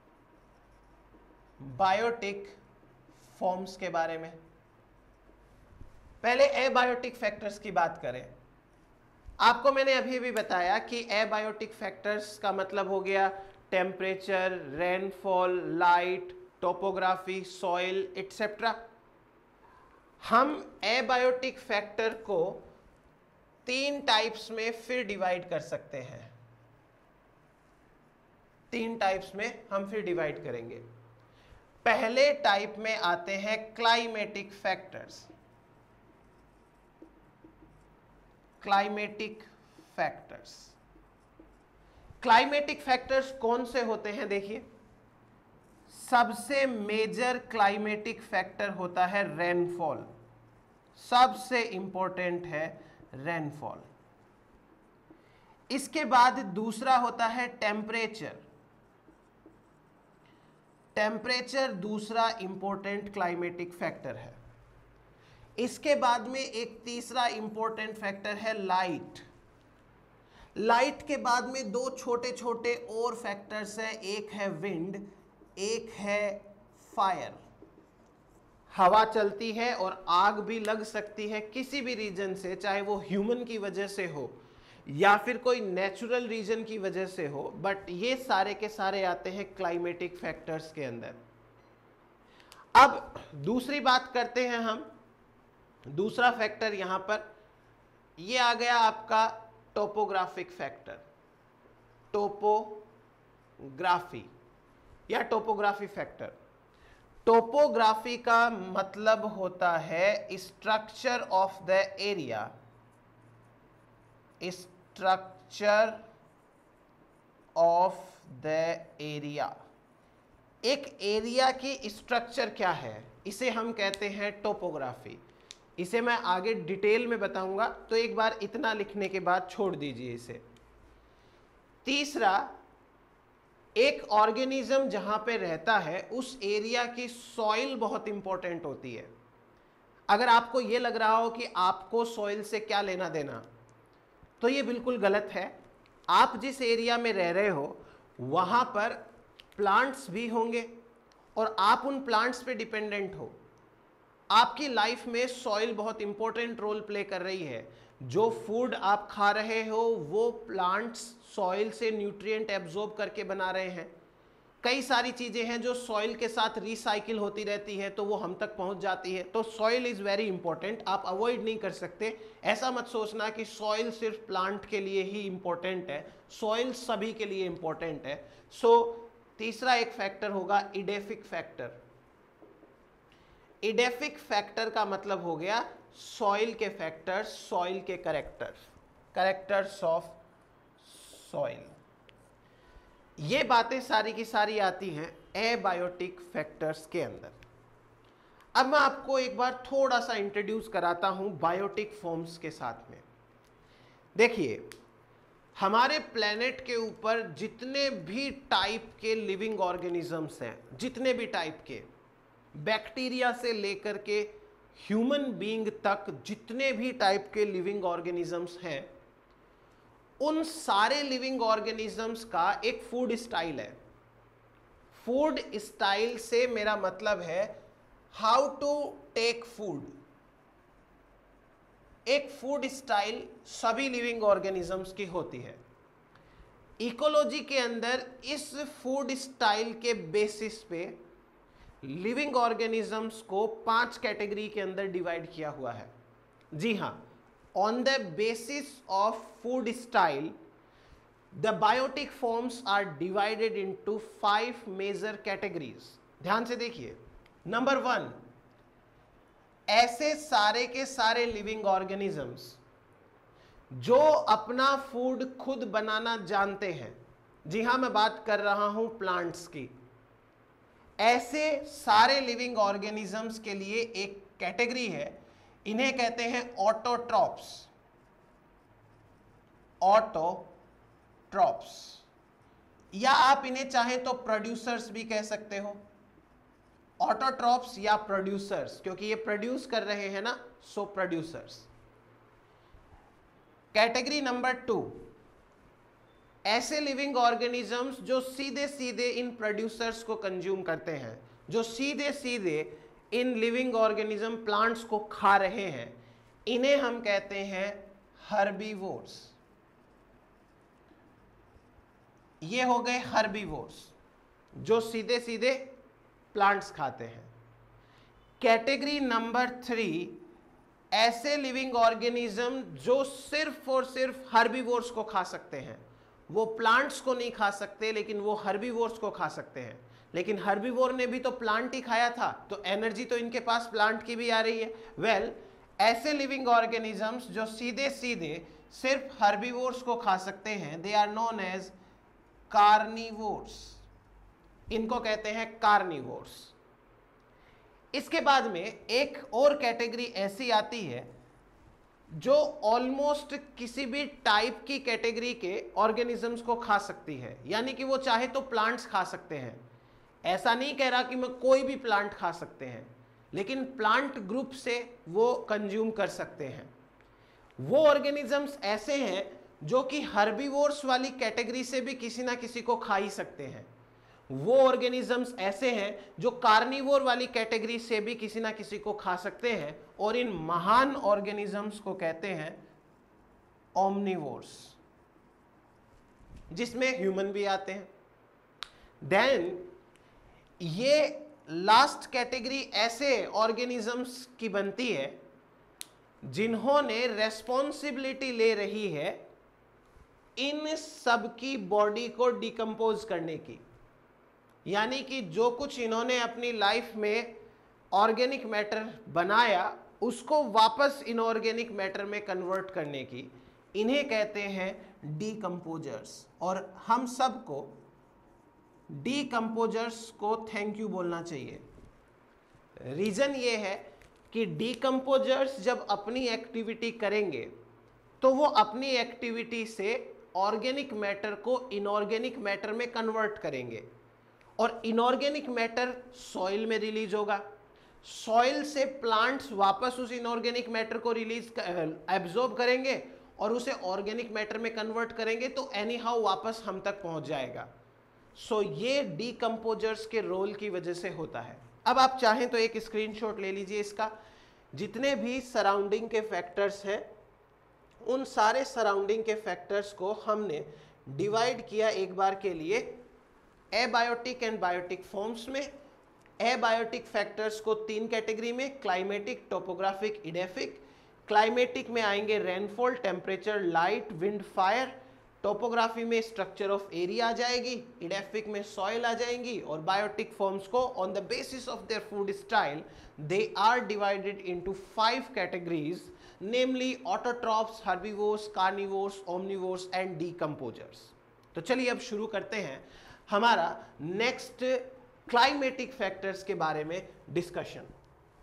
बायोटिक फॉर्म्स के बारे में। पहले एबायोटिक फैक्टर्स की बात करें। आपको मैंने अभी भी बताया कि एबायोटिक फैक्टर्स का मतलब हो गया temperature, rainfall, light, topography, soil etcetera. हम एबायोटिक फैक्टर को तीन टाइप्स में फिर डिवाइड कर सकते हैं, तीन टाइप्स में हम फिर डिवाइड करेंगे। पहले टाइप में आते हैं climatic factors. Climatic factors, climatic factors कौन से होते हैं, देखिए, सबसे मेजर क्लाइमेटिक फैक्टर होता है रेनफॉल, सबसे इंपॉर्टेंट है रेनफॉल। इसके बाद दूसरा होता है टेम्परेचर, टेम्परेचर दूसरा इंपॉर्टेंट क्लाइमेटिक फैक्टर है। इसके बाद में एक तीसरा इंपॉर्टेंट फैक्टर है लाइट। लाइट के बाद में दो छोटे छोटे और फैक्टर्स हैं, एक है विंड, एक है फायर। हवा चलती है और आग भी लग सकती है किसी भी रीजन से, चाहे वो ह्यूमन की वजह से हो या फिर कोई नेचुरल रीजन की वजह से हो, बट ये सारे के सारे आते हैं क्लाइमेटिक फैक्टर्स के अंदर। अब दूसरी बात करते हैं हम, दूसरा फैक्टर यहां पर ये आ गया आपका टोपोग्राफिक फैक्टर, टोपोग्राफी या टोपोग्राफी फैक्टर। टोपोग्राफी का मतलब होता है structure of the area, structure of the area. एक एरिया की स्ट्रक्चर क्या है, इसे हम कहते हैं टोपोग्राफी। इसे मैं आगे डिटेल में बताऊंगा, तो एक बार इतना लिखने के बाद छोड़ दीजिए इसे। तीसरा, एक ऑर्गेनिज्म जहां पे रहता है उस एरिया की सॉइल बहुत इंपॉर्टेंट होती है। अगर आपको ये लग रहा हो कि आपको सॉइल से क्या लेना देना, तो ये बिल्कुल गलत है। आप जिस एरिया में रह रहे हो वहां पर प्लांट्स भी होंगे और आप उन प्लांट्स पे डिपेंडेंट हो। आपकी लाइफ में सॉइल बहुत इंपॉर्टेंट रोल प्ले कर रही है। जो फूड आप खा रहे हो वो प्लांट्स सॉइल से न्यूट्रिएंट एब्जॉर्ब करके बना रहे हैं। कई सारी चीजें हैं जो सॉइल के साथ रिसाइकिल होती रहती है, तो वो हम तक पहुंच जाती है। तो सॉइल इज वेरी इंपॉर्टेंट, आप अवॉइड नहीं कर सकते। ऐसा मत सोचना कि सॉइल सिर्फ प्लांट के लिए ही इंपॉर्टेंट है, सॉइल सभी के लिए इंपॉर्टेंट है। सो तीसरा एक फैक्टर होगा इडेफिक फैक्टर। इडेफिक फैक्टर का मतलब हो गया सॉइल के फैक्टर्स, सॉइल के कैरेक्टर्स ऑफ सॉइल। ये बातें सारी की सारी आती हैं एबायोटिक फैक्टर्स के अंदर। अब मैं आपको एक बार थोड़ा सा इंट्रोड्यूस कराता हूं बायोटिक फॉर्म्स के साथ में। देखिए, हमारे प्लेनेट के ऊपर जितने भी टाइप के लिविंग ऑर्गेनिजम्स हैं, जितने भी टाइप के, बैक्टीरिया से लेकर के ह्यूमन बीइंग तक जितने भी टाइप के लिविंग ऑर्गेनिजम्स हैं, उन सारे लिविंग ऑर्गेनिजम्स का एक फूड स्टाइल है। फूड स्टाइल से मेरा मतलब है हाउ टू टेक फूड। एक फूड स्टाइल सभी लिविंग ऑर्गेनिजम्स की होती है। इकोलॉजी के अंदर इस फूड स्टाइल के बेसिस पे लिविंग ऑर्गेनिजम्स को 5 कैटेगरी के अंदर डिवाइड किया हुआ है। जी हाँ, on the basis of food style the biotic forms are divided into 5 major categories. ध्यान से देखिए। नंबर 1, ऐसे सारे के सारे लिविंग ऑर्गेनिजम्स जो अपना फूड खुद बनाना जानते हैं। जी हां, मैं बात कर रहा हूं प्लांट्स की। ऐसे सारे लिविंग ऑर्गेनिजम्स के लिए एक कैटेगरी है, इन्हें कहते हैं ऑटोट्रॉप्स। ऑटोट्रॉप्स, या आप इन्हें चाहें तो प्रोड्यूसर्स भी कह सकते हो। ऑटोट्रॉप्स या प्रोड्यूसर्स, क्योंकि ये प्रोड्यूस कर रहे हैं ना, सो प्रोड्यूसर्स। कैटेगरी नंबर 2, ऐसे लिविंग ऑर्गेनिजम्स जो सीधे सीधे इन प्रोड्यूसर्स को कंज्यूम करते हैं, जो सीधे सीधे इन लिविंग ऑर्गेनिज्म प्लांट्स को खा रहे हैं, इन्हें हम कहते हैं हर्बीवोर्स। ये हो गए हर्बीवोर्स जो सीधे सीधे प्लांट्स खाते हैं। कैटेगरी नंबर 3, ऐसे लिविंग ऑर्गेनिज्म जो सिर्फ और सिर्फ हर्बीवोर्स को खा सकते हैं। वो प्लांट्स को नहीं खा सकते, लेकिन वो हर्बीवोर्स को खा सकते हैं। लेकिन हर्बीवोर ने भी तो प्लांट ही खाया था, तो एनर्जी तो इनके पास प्लांट की भी आ रही है। वेल, ऐसे लिविंग ऑर्गेनिजम्स जो सीधे सीधे सिर्फ हर्बीवोर्स को खा सकते हैं, they are known as carnivores. इनको कहते हैं कार्निवोर्स। इसके बाद में एक और कैटेगरी ऐसी आती है जो ऑलमोस्ट किसी भी टाइप की कैटेगरी के ऑर्गेनिजम्स को खा सकती है, यानी कि वो चाहे तो प्लांट्स खा सकते हैं। ऐसा नहीं कह रहा कि मैं कोई भी प्लांट खा सकते हैं, लेकिन प्लांट ग्रुप से वो कंज्यूम कर सकते हैं। वो ऑर्गेनिजम्स ऐसे हैं जो कि हर्बीवोर्स वाली कैटेगरी से भी किसी ना किसी को खा ही सकते हैं। वो ऑर्गेनिजम्स ऐसे हैं जो कार्निवोर वाली कैटेगरी से भी किसी ना किसी को खा सकते हैं, और इन महान ऑर्गेनिजम्स को कहते हैं ओमनिवोर्स, जिसमें ह्यूमन भी आते हैं। देन ये लास्ट कैटेगरी ऐसे ऑर्गेनिजम्स की बनती है जिन्होंने रेस्पॉन्सिबिलिटी ले रही है इन सब की बॉडी को डिकम्पोज करने की, यानी कि जो कुछ इन्होंने अपनी लाइफ में ऑर्गेनिक मैटर बनाया उसको वापस इनऑर्गेनिक मैटर में कन्वर्ट करने की, इन्हें कहते हैं डीकम्पोजर्स। और हम सबको डीकम्पोजर्स को थैंक यू बोलना चाहिए। रीजन ये है कि डीकम्पोजर्स जब अपनी एक्टिविटी करेंगे तो वो अपनी एक्टिविटी से ऑर्गेनिक मैटर को इनऑर्गेनिक मैटर में कन्वर्ट करेंगे, और इनऑर्गेनिक मैटर सॉइल में रिलीज होगा। सॉइल से प्लांट्स वापस उस इनऑर्गेनिक मैटर को एब्जॉर्ब करेंगे और उसे ऑर्गेनिक मैटर में कन्वर्ट करेंगे, तो एनी हाउ वापस हम तक पहुंच जाएगा। सो ये डीकम्पोजर्स के रोल की वजह से होता है। अब आप चाहें तो एक स्क्रीनशॉट ले लीजिए इसका। जितने भी सराउंडिंग के फैक्टर्स हैं, उन सारे सराउंडिंग के फैक्टर्स को हमने डिवाइड किया एक बार के लिए एबायोटिक एंड बायोटिक फॉर्म्स में। एबायोटिक फैक्टर्स को 3 कैटेगरी में, क्लाइमेटिक, टोपोग्राफिक, इडेफिक। क्लाइमेटिक में आएंगे rainfall, temperature, light, wind, fire. Topography में स्ट्रक्चर ऑफ एरिया आ जाएगी, इडेफिक में सॉइल आ जाएंगी, और बायोटिक फॉर्म्स को on the basis of their food style they are divided into 5 categories, namely autotrophs, herbivores, carnivores, omnivores and decomposers. तो चलिए अब शुरू करते हैं हमारा नेक्स्ट क्लाइमेटिक फैक्टर्स के बारे में डिस्कशन।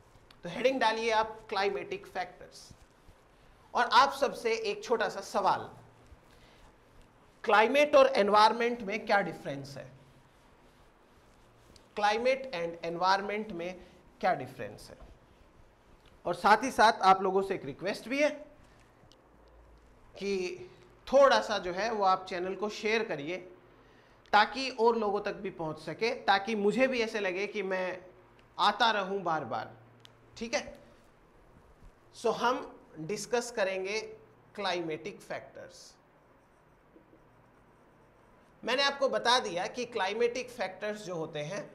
तो हेडिंग डालिए आप क्लाइमेटिक फैक्टर्स। और आप सबसे एक छोटा सा सवाल, क्लाइमेट और एनवायरमेंट में क्या डिफरेंस है? क्लाइमेट एंड एनवायरमेंट में क्या डिफरेंस है? और साथ ही साथ आप लोगों से एक रिक्वेस्ट भी है कि थोड़ा सा जो है वो आप चैनल को शेयर करिए ताकि और लोगों तक भी पहुंच सके, ताकि मुझे भी ऐसे लगे कि मैं आता रहूं बार बार। ठीक है, सो हम डिस्कस करेंगे क्लाइमेटिक फैक्टर्स। मैंने आपको बता दिया कि क्लाइमेटिक फैक्टर्स जो होते हैं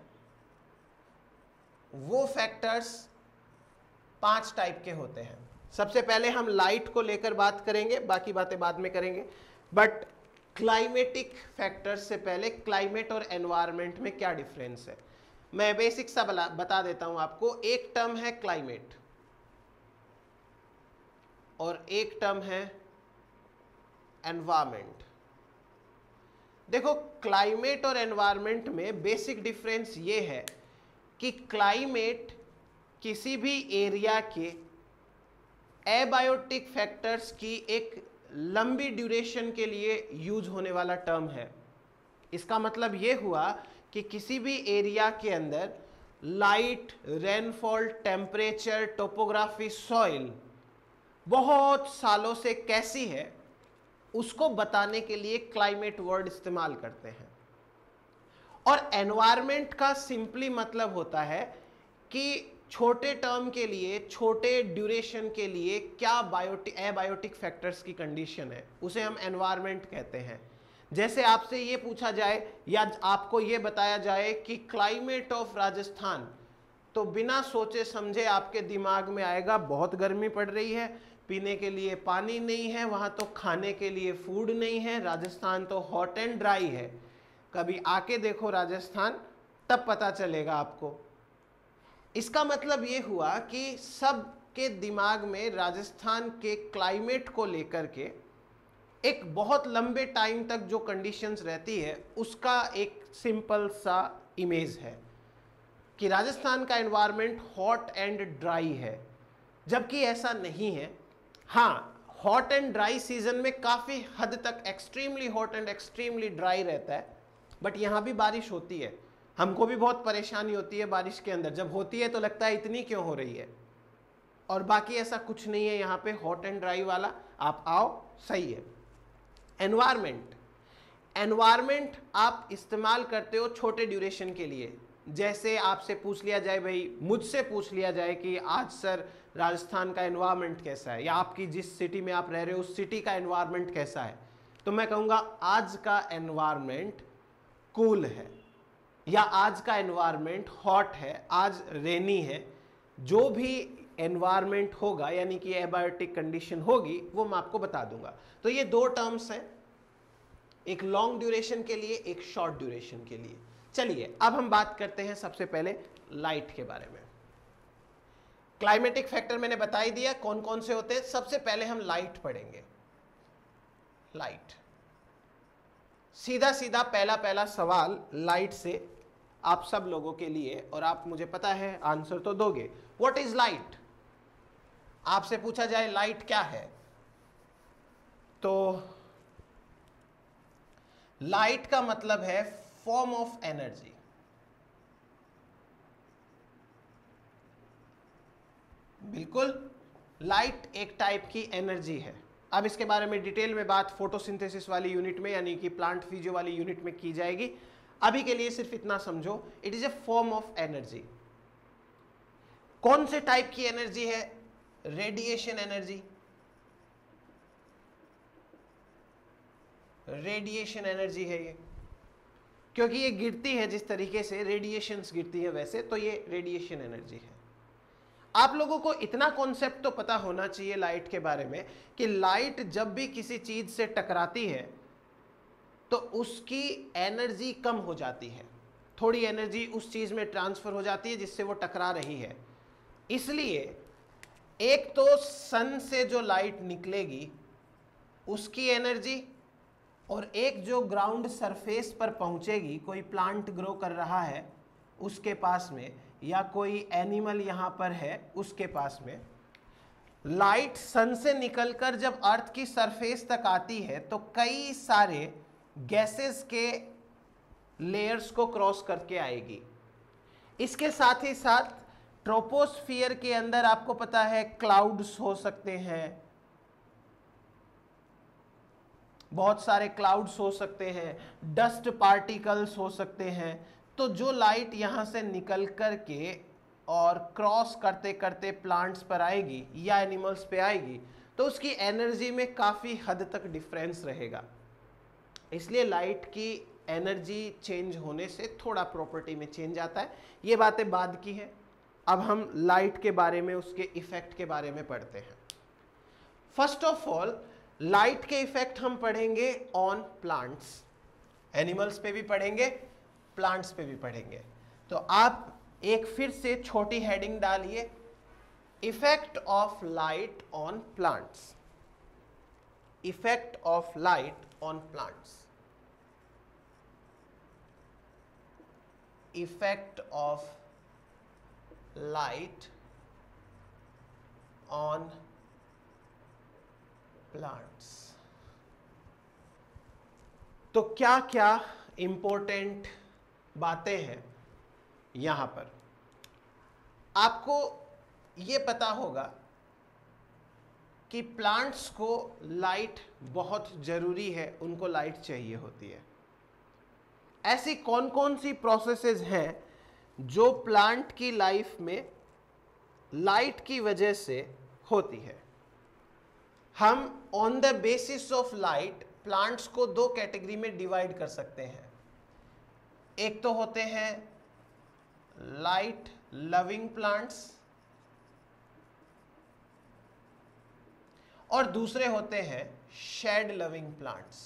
वो फैक्टर्स 5 टाइप के होते हैं। सबसे पहले हम लाइट को लेकर बात करेंगे, बाकी बातें बाद में करेंगे, बट क्लाइमेटिक फैक्टर्स से पहले क्लाइमेट और एनवायरनमेंट में क्या डिफरेंस है मैं बेसिक सा बता देता हूं आपको। एक टर्म है क्लाइमेट और एक टर्म है एनवायरनमेंट। देखो, क्लाइमेट और एनवायरनमेंट में बेसिक डिफरेंस ये है कि क्लाइमेट किसी भी एरिया के एबायोटिक फैक्टर्स की एक लंबी ड्यूरेशन के लिए यूज होने वाला टर्म है। इसका मतलब ये हुआ कि किसी भी एरिया के अंदर light, rainfall, temperature, topography, soil बहुत सालों से कैसी है उसको बताने के लिए क्लाइमेट वर्ड इस्तेमाल करते हैं। और एनवायरनमेंट का सिंपली मतलब होता है कि छोटे टर्म के लिए, छोटे ड्यूरेशन के लिए क्या एबायोटिक फैक्टर्स की कंडीशन है, उसे हम एनवायरनमेंट कहते हैं। जैसे आपसे ये पूछा जाए या आपको ये बताया जाए कि क्लाइमेट ऑफ राजस्थान, तो बिना सोचे समझे आपके दिमाग में आएगा बहुत गर्मी पड़ रही है, पीने के लिए पानी नहीं है, वहाँ तो खाने के लिए फूड नहीं है, राजस्थान तो हॉट एंड ड्राई है। कभी आके देखो राजस्थान, तब पता चलेगा आपको। इसका मतलब ये हुआ कि सबके दिमाग में राजस्थान के क्लाइमेट को लेकर के एक बहुत लंबे टाइम तक जो कंडीशंस रहती है उसका एक सिंपल सा इमेज है कि राजस्थान का एनवायरनमेंट हॉट एंड ड्राई है, जबकि ऐसा नहीं है। हाँ, हॉट एंड ड्राई सीजन में काफ़ी हद तक extremely hot and extremely dry रहता है, बट यहाँ भी बारिश होती है। हमको भी बहुत परेशानी होती है बारिश के अंदर, जब होती है तो लगता है इतनी क्यों हो रही है, और बाकी ऐसा कुछ नहीं है यहाँ पे हॉट एंड ड्राई वाला। आप आओ, सही है। एनवायरनमेंट आप इस्तेमाल करते हो छोटे ड्यूरेशन के लिए। जैसे आपसे पूछ लिया जाए, भाई मुझसे पूछ लिया जाए कि आज सर राजस्थान का एनवायरनमेंट कैसा है, या आपकी जिस सिटी में आप रह रहे हो उस सिटी का एनवायरनमेंट कैसा है, तो मैं कहूँगा आज का एनवायरनमेंट कूल है, या आज का एनवायरनमेंट हॉट है, आज रेनी है। जो भी एनवायरनमेंट होगा यानी कि एबायोटिक कंडीशन होगी वो मैं आपको बता दूंगा। तो ये 2 टर्म्स हैं, एक लॉन्ग ड्यूरेशन के लिए, एक शॉर्ट ड्यूरेशन के लिए। चलिए अब हम बात करते हैं सबसे पहले लाइट के बारे में। क्लाइमेटिक फैक्टर मैंने बता ही दिया कौन कौन से होते हैं। सबसे पहले हम लाइट पढ़ेंगे। लाइट, सीधा सीधा पहला सवाल लाइट से आप सब लोगों के लिए, और आप मुझे पता है आंसर तो दोगे। What is light? आपसे पूछा जाए लाइट क्या है, तो लाइट का मतलब है फॉर्म ऑफ एनर्जी। बिल्कुल, लाइट एक टाइप की एनर्जी है। अब इसके बारे में डिटेल में बात फोटोसिंथेसिस वाली यूनिट में यानी कि प्लांट फिजियो वाली यूनिट में की जाएगी। अभी के लिए सिर्फ इतना समझो, it is a form of energy. कौन से टाइप की एनर्जी है? Radiation energy. रेडिएशन एनर्जी है ये, क्योंकि ये गिरती है जिस तरीके से रेडिएशंस गिरती है वैसे, तो ये रेडिएशन एनर्जी है। आप लोगों को इतना कॉन्सेप्ट तो पता होना चाहिए लाइट के बारे में कि लाइट जब भी किसी चीज से टकराती है तो उसकी एनर्जी कम हो जाती है, थोड़ी एनर्जी उस चीज में ट्रांसफर हो जाती है जिससे वो टकरा रही है। इसलिए एक तो सन से जो लाइट निकलेगी उसकी एनर्जी, और एक जो ग्राउंड सरफेस पर पहुंचेगी, कोई प्लांट ग्रो कर रहा है उसके पास में, या कोई एनिमल यहाँ पर है उसके पास में, लाइट सन से निकलकर जब अर्थ की सरफेस तक आती है तो कई सारे गैसेस के लेयर्स को क्रॉस करके आएगी। इसके साथ ही साथ ट्रोपोस्फियर के अंदर आपको पता है क्लाउड्स हो सकते हैं, बहुत सारे क्लाउड्स हो सकते हैं, डस्ट पार्टिकल्स हो सकते हैं। तो जो लाइट यहाँ से निकल कर के और क्रॉस करते करते प्लांट्स पर आएगी या एनिमल्स पे आएगी तो उसकी एनर्जी में काफ़ी हद तक डिफरेंस रहेगा। इसलिए लाइट की एनर्जी चेंज होने से थोड़ा प्रॉपर्टी में चेंज आता है। ये बातें बाद की हैं। अब हम लाइट के बारे में, उसके इफेक्ट के बारे में पढ़ते हैं। फर्स्ट ऑफ ऑल लाइट के इफेक्ट हम पढ़ेंगे ऑन प्लांट्स, एनिमल्स पे भी पढ़ेंगे, प्लांट्स पे भी पढ़ेंगे। तो आप एक फिर से छोटी हेडिंग डालिए, effect of light on plants, effect of light on plants, effect of light on plants. तो क्या क्या इंपॉर्टेंट बातें हैं यहां पर। आपको ये पता होगा कि प्लांट्स को लाइट बहुत जरूरी है, उनको लाइट चाहिए होती है। ऐसी कौन कौन सी प्रोसेसेस हैं जो प्लांट की लाइफ में लाइट की वजह से होती है। हम on the basis of light plants को दो कैटेगरी में डिवाइड कर सकते हैं। एक तो होते हैं लाइट लविंग प्लांट्स और दूसरे होते हैं शेड लविंग प्लांट्स,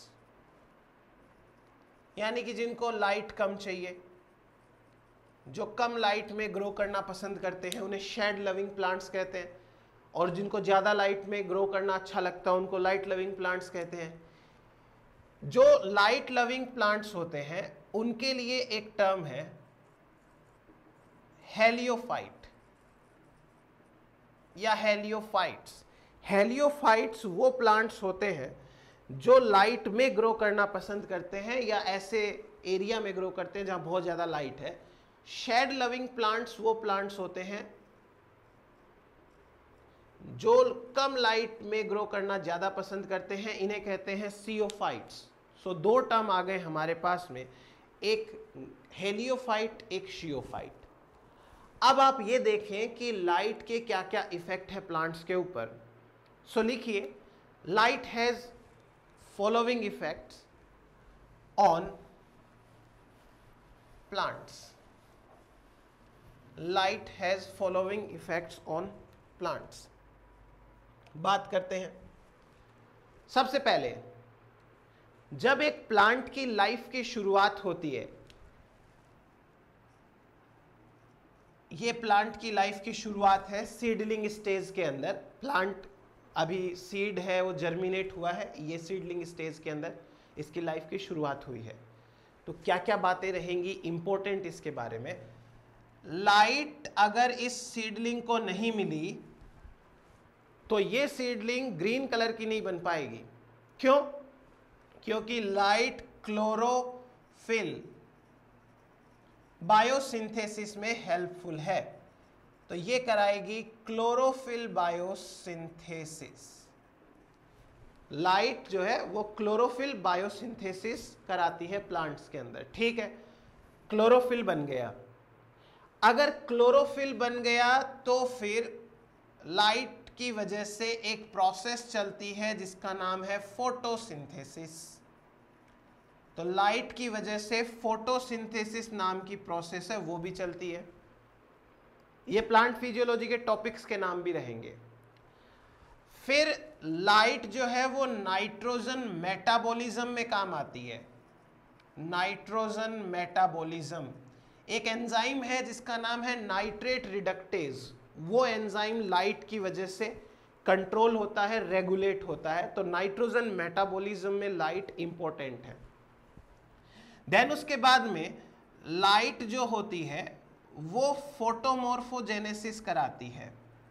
यानी कि जिनको लाइट कम चाहिए, जो कम लाइट में ग्रो करना पसंद करते हैं, उन्हें शेड लविंग प्लांट्स कहते हैं। और जिनको ज़्यादा लाइट में ग्रो करना अच्छा लगता है उनको लाइट लविंग प्लांट्स कहते हैं। जो लाइट लविंग प्लांट्स होते हैं उनके लिए एक टर्म है हेलियोफाइट या हेलियोफाइट्स। हेलियोफाइट्स वो प्लांट्स होते हैं जो लाइट में ग्रो करना पसंद करते हैं या ऐसे एरिया में ग्रो करते हैं जहां बहुत ज़्यादा लाइट है। शेड लविंग प्लांट्स वो प्लांट्स होते हैं जो कम लाइट में ग्रो करना ज़्यादा पसंद करते हैं, इन्हें कहते हैं सियोफाइट्स। सो दो टर्म आ गए हमारे पास में, एक हेलियोफाइट, एक शियोफाइट। अब आप ये देखें कि लाइट के क्या क्या इफेक्ट है प्लांट्स के ऊपर। सो लिखिए, light has following effects on plants. Light has following effects on plants. बात करते हैं। सबसे पहले जब एक प्लांट की लाइफ की शुरुआत होती है, ये प्लांट की लाइफ की शुरुआत है सीडलिंग स्टेज के अंदर। प्लांट अभी सीड है, वो जर्मिनेट हुआ है, ये सीडलिंग स्टेज के अंदर इसकी लाइफ की शुरुआत हुई है। तो क्या क्या बातें रहेंगी इंपॉर्टेंट इसके बारे में। लाइट अगर इस सीडलिंग को नहीं मिली तो ये सीडलिंग ग्रीन कलर की नहीं बन पाएगी। क्यों? क्योंकि लाइट क्लोरोफिल बायोसिंथेसिस में हेल्पफुल है, तो ये कराएगी क्लोरोफिल बायोसिंथेसिस। लाइट जो है वो क्लोरोफिल बायोसिंथेसिस कराती है प्लांट्स के अंदर। ठीक है, क्लोरोफिल बन गया। अगर क्लोरोफिल बन गया तो फिर लाइट की वजह से एक प्रोसेस चलती है जिसका नाम है फोटोसिंथेसिस। तो लाइट की वजह से फोटोसिंथेसिस नाम की प्रोसेस है, वो भी चलती है। ये प्लांट फिजियोलॉजी के टॉपिक्स के नाम भी रहेंगे। फिर लाइट जो है वो नाइट्रोजन मेटाबॉलिज्म में काम आती है। नाइट्रोजन मेटाबॉलिज्म एक एंजाइम है जिसका नाम है नाइट्रेट रिडक्टेज। वो एंजाइम लाइट की वजह से कंट्रोल होता है, रेगुलेट होता है। तो नाइट्रोजन मेटाबॉलिज्म में लाइट इंपॉर्टेंट है। देन उसके बाद में लाइट जो होती है वो फोटोमॉर्फोजेनेसिस कराती है,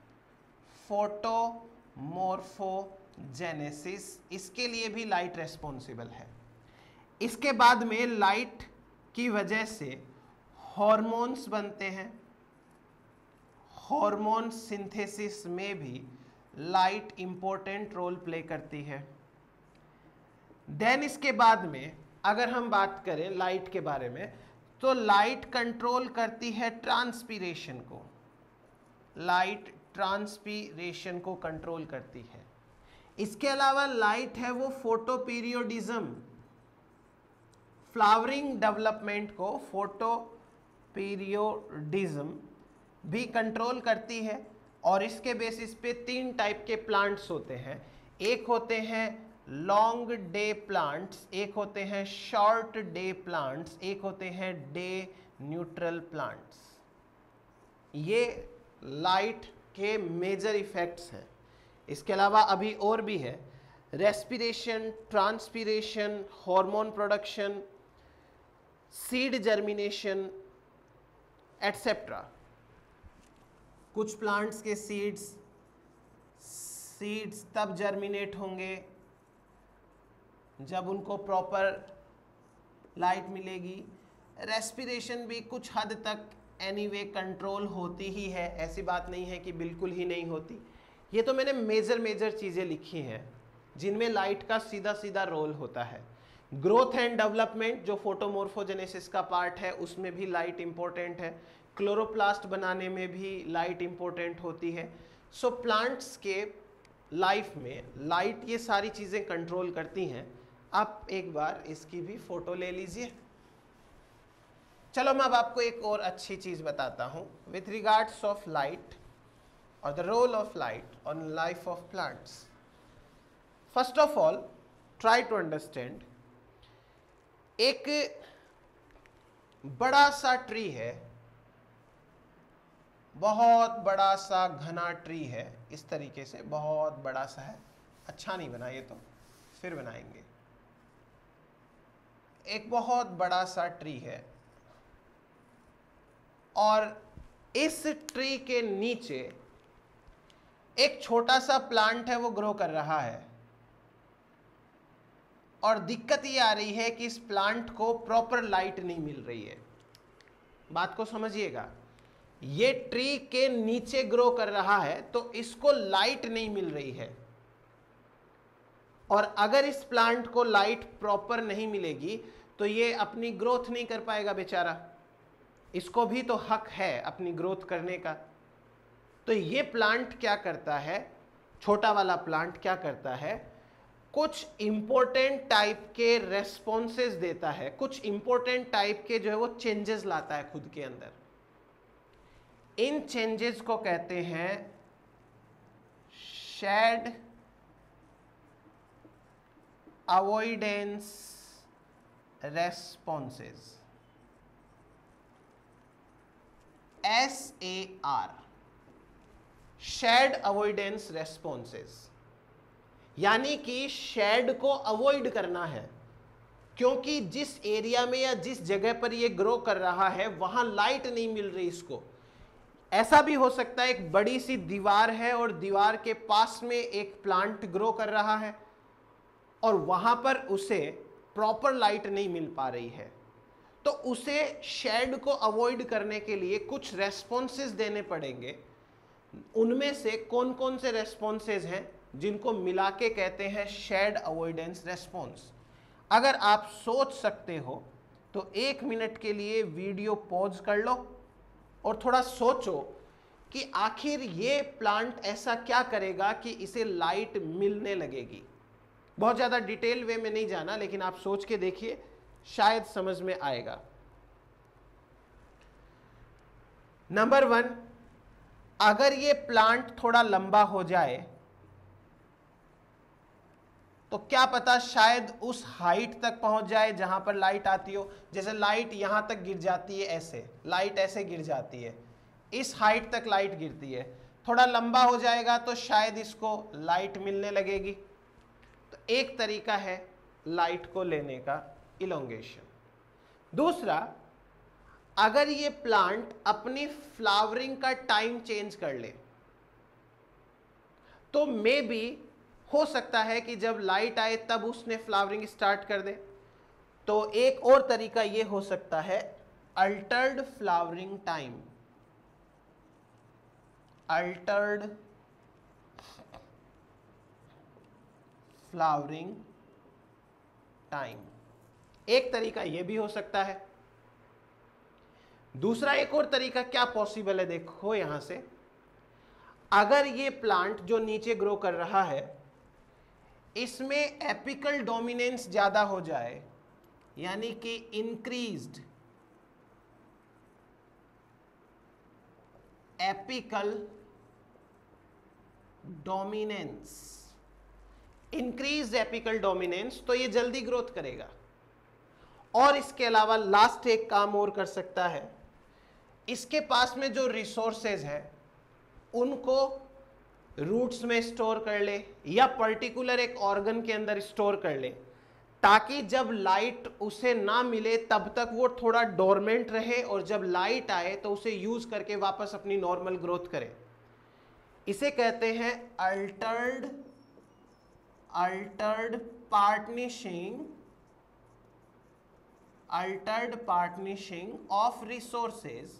फोटोमॉर्फोजेनेसिस, इसके लिए भी लाइट रेस्पॉन्सिबल है। इसके बाद में लाइट की वजह से हॉर्मोन्स बनते हैं, हार्मोन सिंथेसिस में भी लाइट इंपॉर्टेंट रोल प्ले करती है। देन इसके बाद में अगर हम बात करें लाइट के बारे में, तो लाइट कंट्रोल करती है ट्रांसपीरेशन को, लाइट ट्रांसपीरेशन को कंट्रोल करती है। इसके अलावा लाइट है वो फोटोपीरियोडिज्म, फ्लावरिंग डेवलपमेंट को फोटोपीरियोडिज्म भी कंट्रोल करती है। और इसके बेसिस पे 3 टाइप के प्लांट्स होते हैं, एक होते हैं लॉन्ग डे प्लांट्स, एक होते हैं शॉर्ट डे प्लांट्स, एक होते हैं डे न्यूट्रल प्लांट्स। ये लाइट के मेजर इफेक्ट्स हैं। इसके अलावा अभी और भी है, respiration, transpiration, hormone production, seed germination etcetera. कुछ प्लांट्स के सीड्स तब जर्मिनेट होंगे जब उनको प्रॉपर लाइट मिलेगी। रेस्पिरेशन भी कुछ हद तक एनीवे कंट्रोल होती ही है, ऐसी बात नहीं है कि बिल्कुल ही नहीं होती। ये तो मैंने मेजर चीज़ें लिखी हैं जिनमें लाइट का सीधा सीधा रोल होता है। ग्रोथ एंड डेवलपमेंट जो फोटोमॉर्फोजेनेसिस का पार्ट है, उसमें भी लाइट इंपॉर्टेंट है। क्लोरोप्लास्ट बनाने में भी लाइट इंपॉर्टेंट होती है। सो प्लांट्स के लाइफ में लाइट ये सारी चीज़ें कंट्रोल करती हैं। आप एक बार इसकी भी फोटो ले लीजिए। चलो मैं अब आपको एक और अच्छी चीज़ बताता हूँ विथ रिगार्ड्स ऑफ लाइट और the role of light on life of plants. First of all try to understand, एक बड़ा सा ट्री है, बहुत बड़ा सा घना ट्री है, इस तरीके से बहुत बड़ा सा है। अच्छा नहीं बना ये तो, फिर बनाएंगे। एक बहुत बड़ा सा ट्री है और इस ट्री के नीचे एक छोटा सा प्लांट है, वो ग्रो कर रहा है। और दिक्कत ये आ रही है कि इस प्लांट को प्रॉपर लाइट नहीं मिल रही है। बात को समझिएगा, ये ट्री के नीचे ग्रो कर रहा है तो इसको लाइट नहीं मिल रही है। और अगर इस प्लांट को लाइट प्रॉपर नहीं मिलेगी तो ये अपनी ग्रोथ नहीं कर पाएगा बेचारा। इसको भी तो हक है अपनी ग्रोथ करने का। तो ये प्लांट क्या करता है, छोटा वाला प्लांट क्या करता है, कुछ इंपॉर्टेंट टाइप के रेस्पॉन्सेस देता है, कुछ इंपॉर्टेंट टाइप के जो है वो चेंजेस लाता है खुद के अंदर। इन चेंजेस को कहते हैं shade avoidance responses, SAR, shade avoidance responses. यानी कि शेड को अवॉइड करना है, क्योंकि जिस एरिया में या जिस जगह पर ये ग्रो कर रहा है वहां लाइट नहीं मिल रही इसको। ऐसा भी हो सकता है एक बड़ी सी दीवार है और दीवार के पास में एक प्लांट ग्रो कर रहा है और वहां पर उसे प्रॉपर लाइट नहीं मिल पा रही है, तो उसे शेड को अवॉइड करने के लिए कुछ रेस्पॉन्सेस देने पड़ेंगे। उनमें से कौन कौन से रेस्पॉन्सेस हैं जिनको मिला के कहते हैं शेड अवॉइडेंस रेस्पॉन्स। अगर आप सोच सकते हो तो 1 मिनट के लिए वीडियो पॉज कर लो और थोड़ा सोचो कि आखिर ये प्लांट ऐसा क्या करेगा कि इसे लाइट मिलने लगेगी। बहुत ज़्यादा डिटेल वे में नहीं जाना, लेकिन आप सोच के देखिए, शायद समझ में आएगा। नंबर 1, अगर ये प्लांट थोड़ा लंबा हो जाए तो क्या पता शायद उस हाइट तक पहुंच जाए जहां पर लाइट आती हो। जैसे लाइट यहां तक गिर जाती है, ऐसे लाइट ऐसे गिर जाती है, इस हाइट तक लाइट गिरती है। थोड़ा लंबा हो जाएगा तो शायद इसको लाइट मिलने लगेगी। तो एक तरीका है लाइट को लेने का, इलोंगेशन। दूसरा, अगर ये प्लांट अपनी फ्लावरिंग का टाइम चेंज कर ले तो मे बी हो सकता है कि जब लाइट आए तब उसने फ्लावरिंग स्टार्ट कर दे। तो एक और तरीका ये हो सकता है altered flowering time. Altered flowering time, एक तरीका ये भी हो सकता है। दूसरा एक और तरीका क्या पॉसिबल है, देखो यहां से, अगर ये प्लांट जो नीचे ग्रो कर रहा है इसमें एपिकल डोमिनेंस ज्यादा हो जाए, यानी कि increased apical dominance, increase apical dominance, तो ये जल्दी ग्रोथ करेगा। और इसके अलावा लास्ट एक काम और कर सकता है, इसके पास में जो रिसोर्सेज है उनको रूट्स में स्टोर कर ले या पर्टिकुलर एक ऑर्गन के अंदर स्टोर कर ले, ताकि जब लाइट उसे ना मिले तब तक वो थोड़ा डोरमेंट रहे और जब लाइट आए तो उसे यूज करके वापस अपनी नॉर्मल ग्रोथ करे। इसे कहते हैं altered partitioning of resources.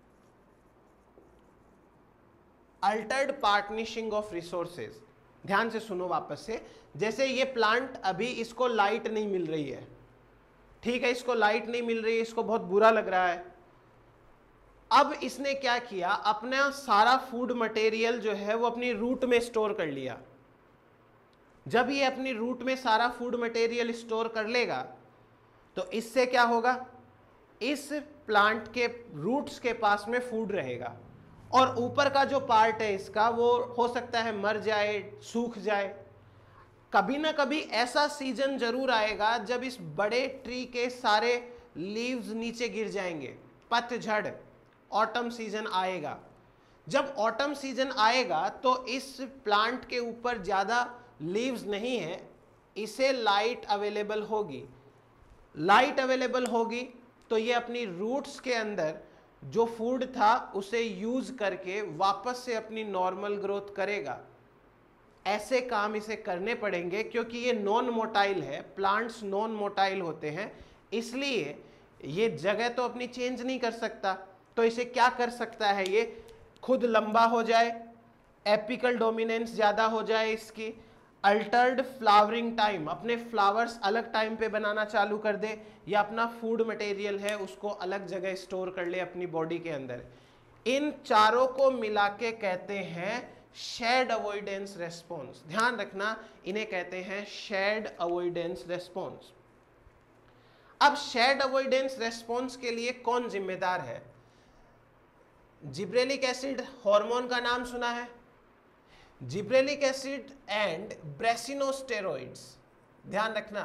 Altered partitioning of resources, ध्यान से सुनो वापस से। जैसे ये प्लांट अभी इसको लाइट नहीं मिल रही है, ठीक है, इसको लाइट नहीं मिल रही है, इसको बहुत बुरा लग रहा है। अब इसने क्या किया, अपना सारा फूड मटेरियल जो है वो अपनी रूट में स्टोर कर लिया। जब ये अपनी रूट में सारा फूड मटेरियल स्टोर कर लेगा तो इससे क्या होगा, इस प्लांट के रूट्स के पास में फूड रहेगा और ऊपर का जो पार्ट है इसका वो हो सकता है मर जाए, सूख जाए। कभी ना कभी ऐसा सीजन जरूर आएगा जब इस बड़े ट्री के सारे लीव्स नीचे गिर जाएंगे, पतझड़, ऑटम सीजन आएगा। जब ऑटम सीजन आएगा तो इस प्लांट के ऊपर ज़्यादा लीव्स नहीं है, इसे लाइट अवेलेबल होगी। लाइट अवेलेबल होगी तो ये अपनी रूट्स के अंदर जो फूड था उसे यूज करके वापस से अपनी नॉर्मल ग्रोथ करेगा। ऐसे काम इसे करने पड़ेंगे क्योंकि ये नॉन मोटाइल है, प्लांट्स नॉन मोटाइल होते हैं, इसलिए ये जगह तो अपनी चेंज नहीं कर सकता। तो इसे क्या कर सकता है, ये खुद लंबा हो जाए, एपिकल डोमिनेंस ज़्यादा हो जाए इसकी, अल्टर्ड फ्लावरिंग टाइम, अपने फ्लावर्स अलग टाइम पे बनाना चालू कर दे, या अपना फूड मटेरियल है उसको अलग जगह स्टोर कर ले अपनी बॉडी के अंदर। इन चारों को मिला के कहते हैं शेड अवॉइडेंस रेस्पॉन्स। ध्यान रखना, इन्हें कहते हैं शेड अवॉइडेंस रेस्पॉन्स। अब शेड अवॉइडेंस रेस्पॉन्स के लिए कौन जिम्मेदार है? जिब्रेलिक एसिड हार्मोन का नाम सुना है? जिब्रेलिक एसिड एंड ब्रेसिनोस्टेरॉइड्स, ध्यान रखना,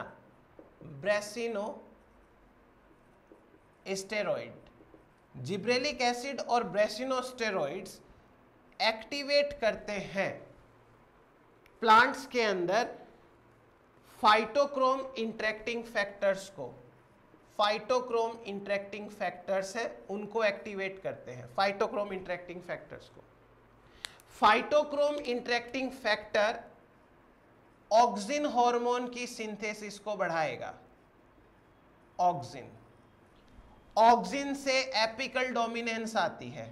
ब्रेसिनोस्टेरॉइड, जिब्रेलिक एसिड और ब्रेसिनोस्टेरॉइड्स एक्टिवेट करते हैं प्लांट्स के अंदर फाइटोक्रोम इंटरेक्टिंग फैक्टर्स को। फाइटोक्रोम इंटरेक्टिंग फैक्टर्स है उनको एक्टिवेट करते हैं, फाइटोक्रोम इंटरेक्टिंग फैक्टर्स को। Phytochrome interacting factor auxin hormone की सिंथेसिस को बढ़ाएगा। ऑक्सिन, ऑक्सिन से एपिकल डोमिनेंस आती है,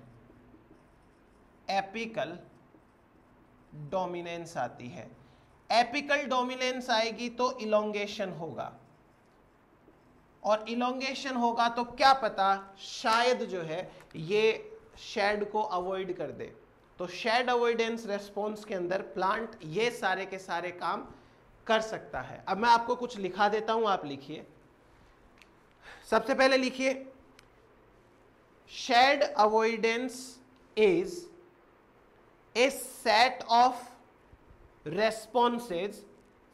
एपिकल डोमिनेंस आती है। एपिकल डोमिनेंस आएगी तो इलोंगेशन होगा, और इलोंगेशन होगा तो क्या पता शायद जो है ये शेड को अवॉइड कर दे। तो शेड अवॉइडेंस रेस्पॉन्स के अंदर प्लांट ये सारे के सारे काम कर सकता है। अब मैं आपको कुछ लिखा देता हूं, आप लिखिए। सबसे पहले लिखिए, shade avoidance is a set of responses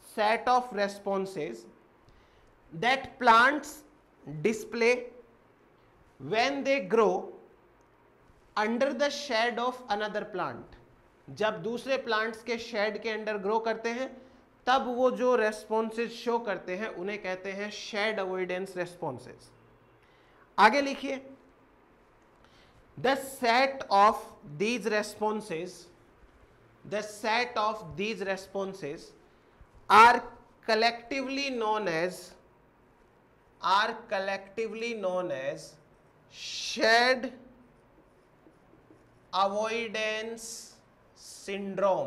that plants display when they grow under the shade of another plant। जब दूसरे प्लांट्स के शेड के अंडर ग्रो करते हैं तब वो जो रेस्पॉन्सेज शो करते हैं उन्हें कहते हैं शेड अवॉइडेंस रेस्पॉन्सेज। आगे लिखिए, The set of these responses are collectively known as shared avoidance syndrome।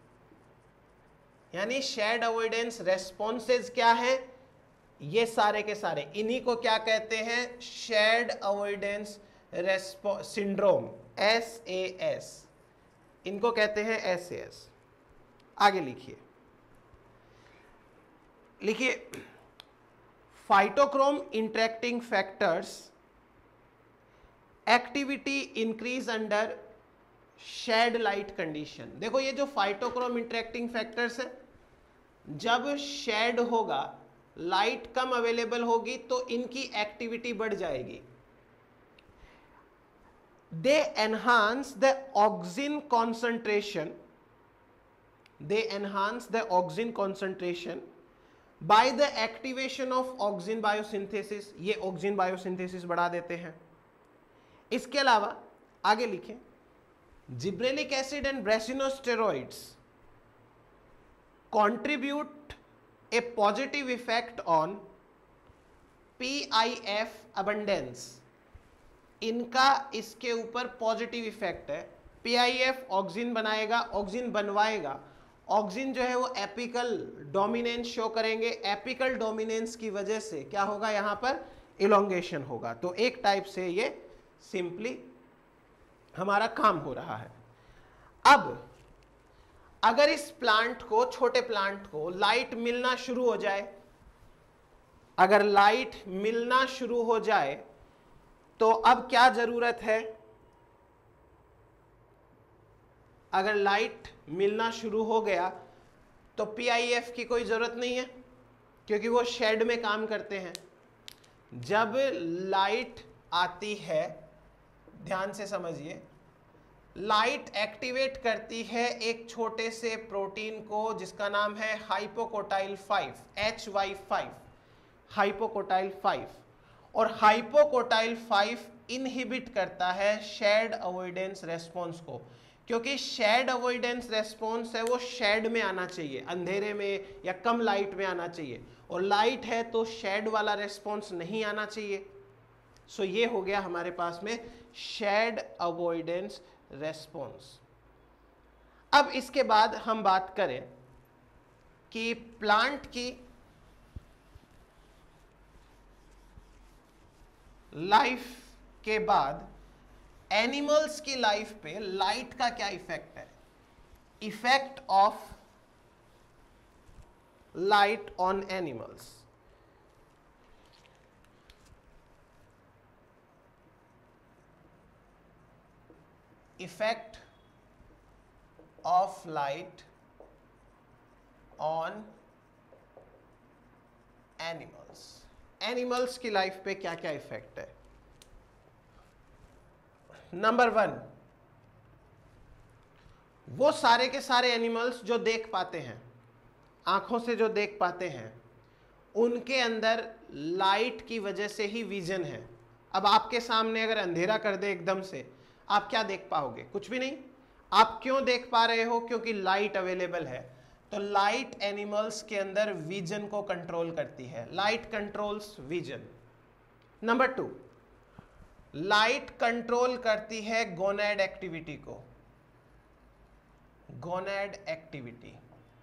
यानी शेयर्ड अवॉइडेंस रेस्पॉन्सेज क्या है, ये सारे के सारे, इन्हीं को क्या कहते हैं, शेयर्ड अवॉइडेंस सिंड्रोम, SAS, इनको कहते हैं SAS। आगे लिखिए phytochrome interacting factors activity increase under shade light condition. देखो ये जो फाइटोक्रोम इंटरेक्टिंग फैक्टर्स है, जब शेड होगा, लाइट कम अवेलेबल होगी तो इनकी एक्टिविटी बढ़ जाएगी। They enhance the auxin concentration by the activation of auxin biosynthesis. ये ऑक्सिन बायोसिंथेसिस बढ़ा देते हैं। इसके अलावा आगे लिखें, gibberellic acid and brassinosteroids contribute a positive effect on PIF abundance। इनका इसके ऊपर पॉजिटिव इफेक्ट है। PIF ऑक्सिन बनाएगा, ऑक्सिन बनवाएगा, ऑक्सिन जो है वो एपिकल डोमिनेंस शो करेंगे। एपिकल डोमिनेंस की वजह से क्या होगा, यहाँ पर इलोंगेशन होगा। तो एक टाइप से ये सिंपली हमारा काम हो रहा है। अब अगर इस प्लांट को, छोटे प्लांट को लाइट मिलना शुरू हो जाए, अगर लाइट मिलना शुरू हो जाए तो अब क्या जरूरत है, अगर लाइट मिलना शुरू हो गया तो PIF की कोई जरूरत नहीं है, क्योंकि वो शेड में काम करते हैं। जब लाइट आती है, ध्यान से समझिए, लाइट एक्टिवेट करती है एक छोटे से प्रोटीन को जिसका नाम है हाइपोकोटाइल 5, HY5, हाइपोकोटाइल 5। और हाइपोकोटाइल 5 इनहिबिट करता है शेड अवॉइडेंस रेस्पॉन्स को, क्योंकि शेड अवॉइडेंस रेस्पॉन्स है वो शेड में आना चाहिए, अंधेरे में या कम लाइट में आना चाहिए, और लाइट है तो शेड वाला रेस्पॉन्स नहीं आना चाहिए। सो ये हो गया हमारे पास में शेड अवॉइडेंस रेस्पॉन्स। अब इसके बाद हम बात करें कि प्लांट की लाइफ के बाद एनिमल्स की लाइफ पे लाइट का क्या इफेक्ट है। Effect of light on animals. Effect of light on animals. Animals की लाइफ पे क्या क्या इफेक्ट है। नंबर 1, वो सारे के सारे एनिमल्स जो देख पाते हैं, आंखों से जो देख पाते हैं, उनके अंदर लाइट की वजह से ही विजन है। अब आपके सामने अगर अंधेरा कर दे एकदम से, आप क्या देख पाओगे, कुछ भी नहीं। आप क्यों देख पा रहे हो, क्योंकि लाइट अवेलेबल है। तो लाइट एनिमल्स के अंदर विजन को कंट्रोल करती है, light controls vision. Number 2, light control करती है गोनैड एक्टिविटी को, गोनैड एक्टिविटी।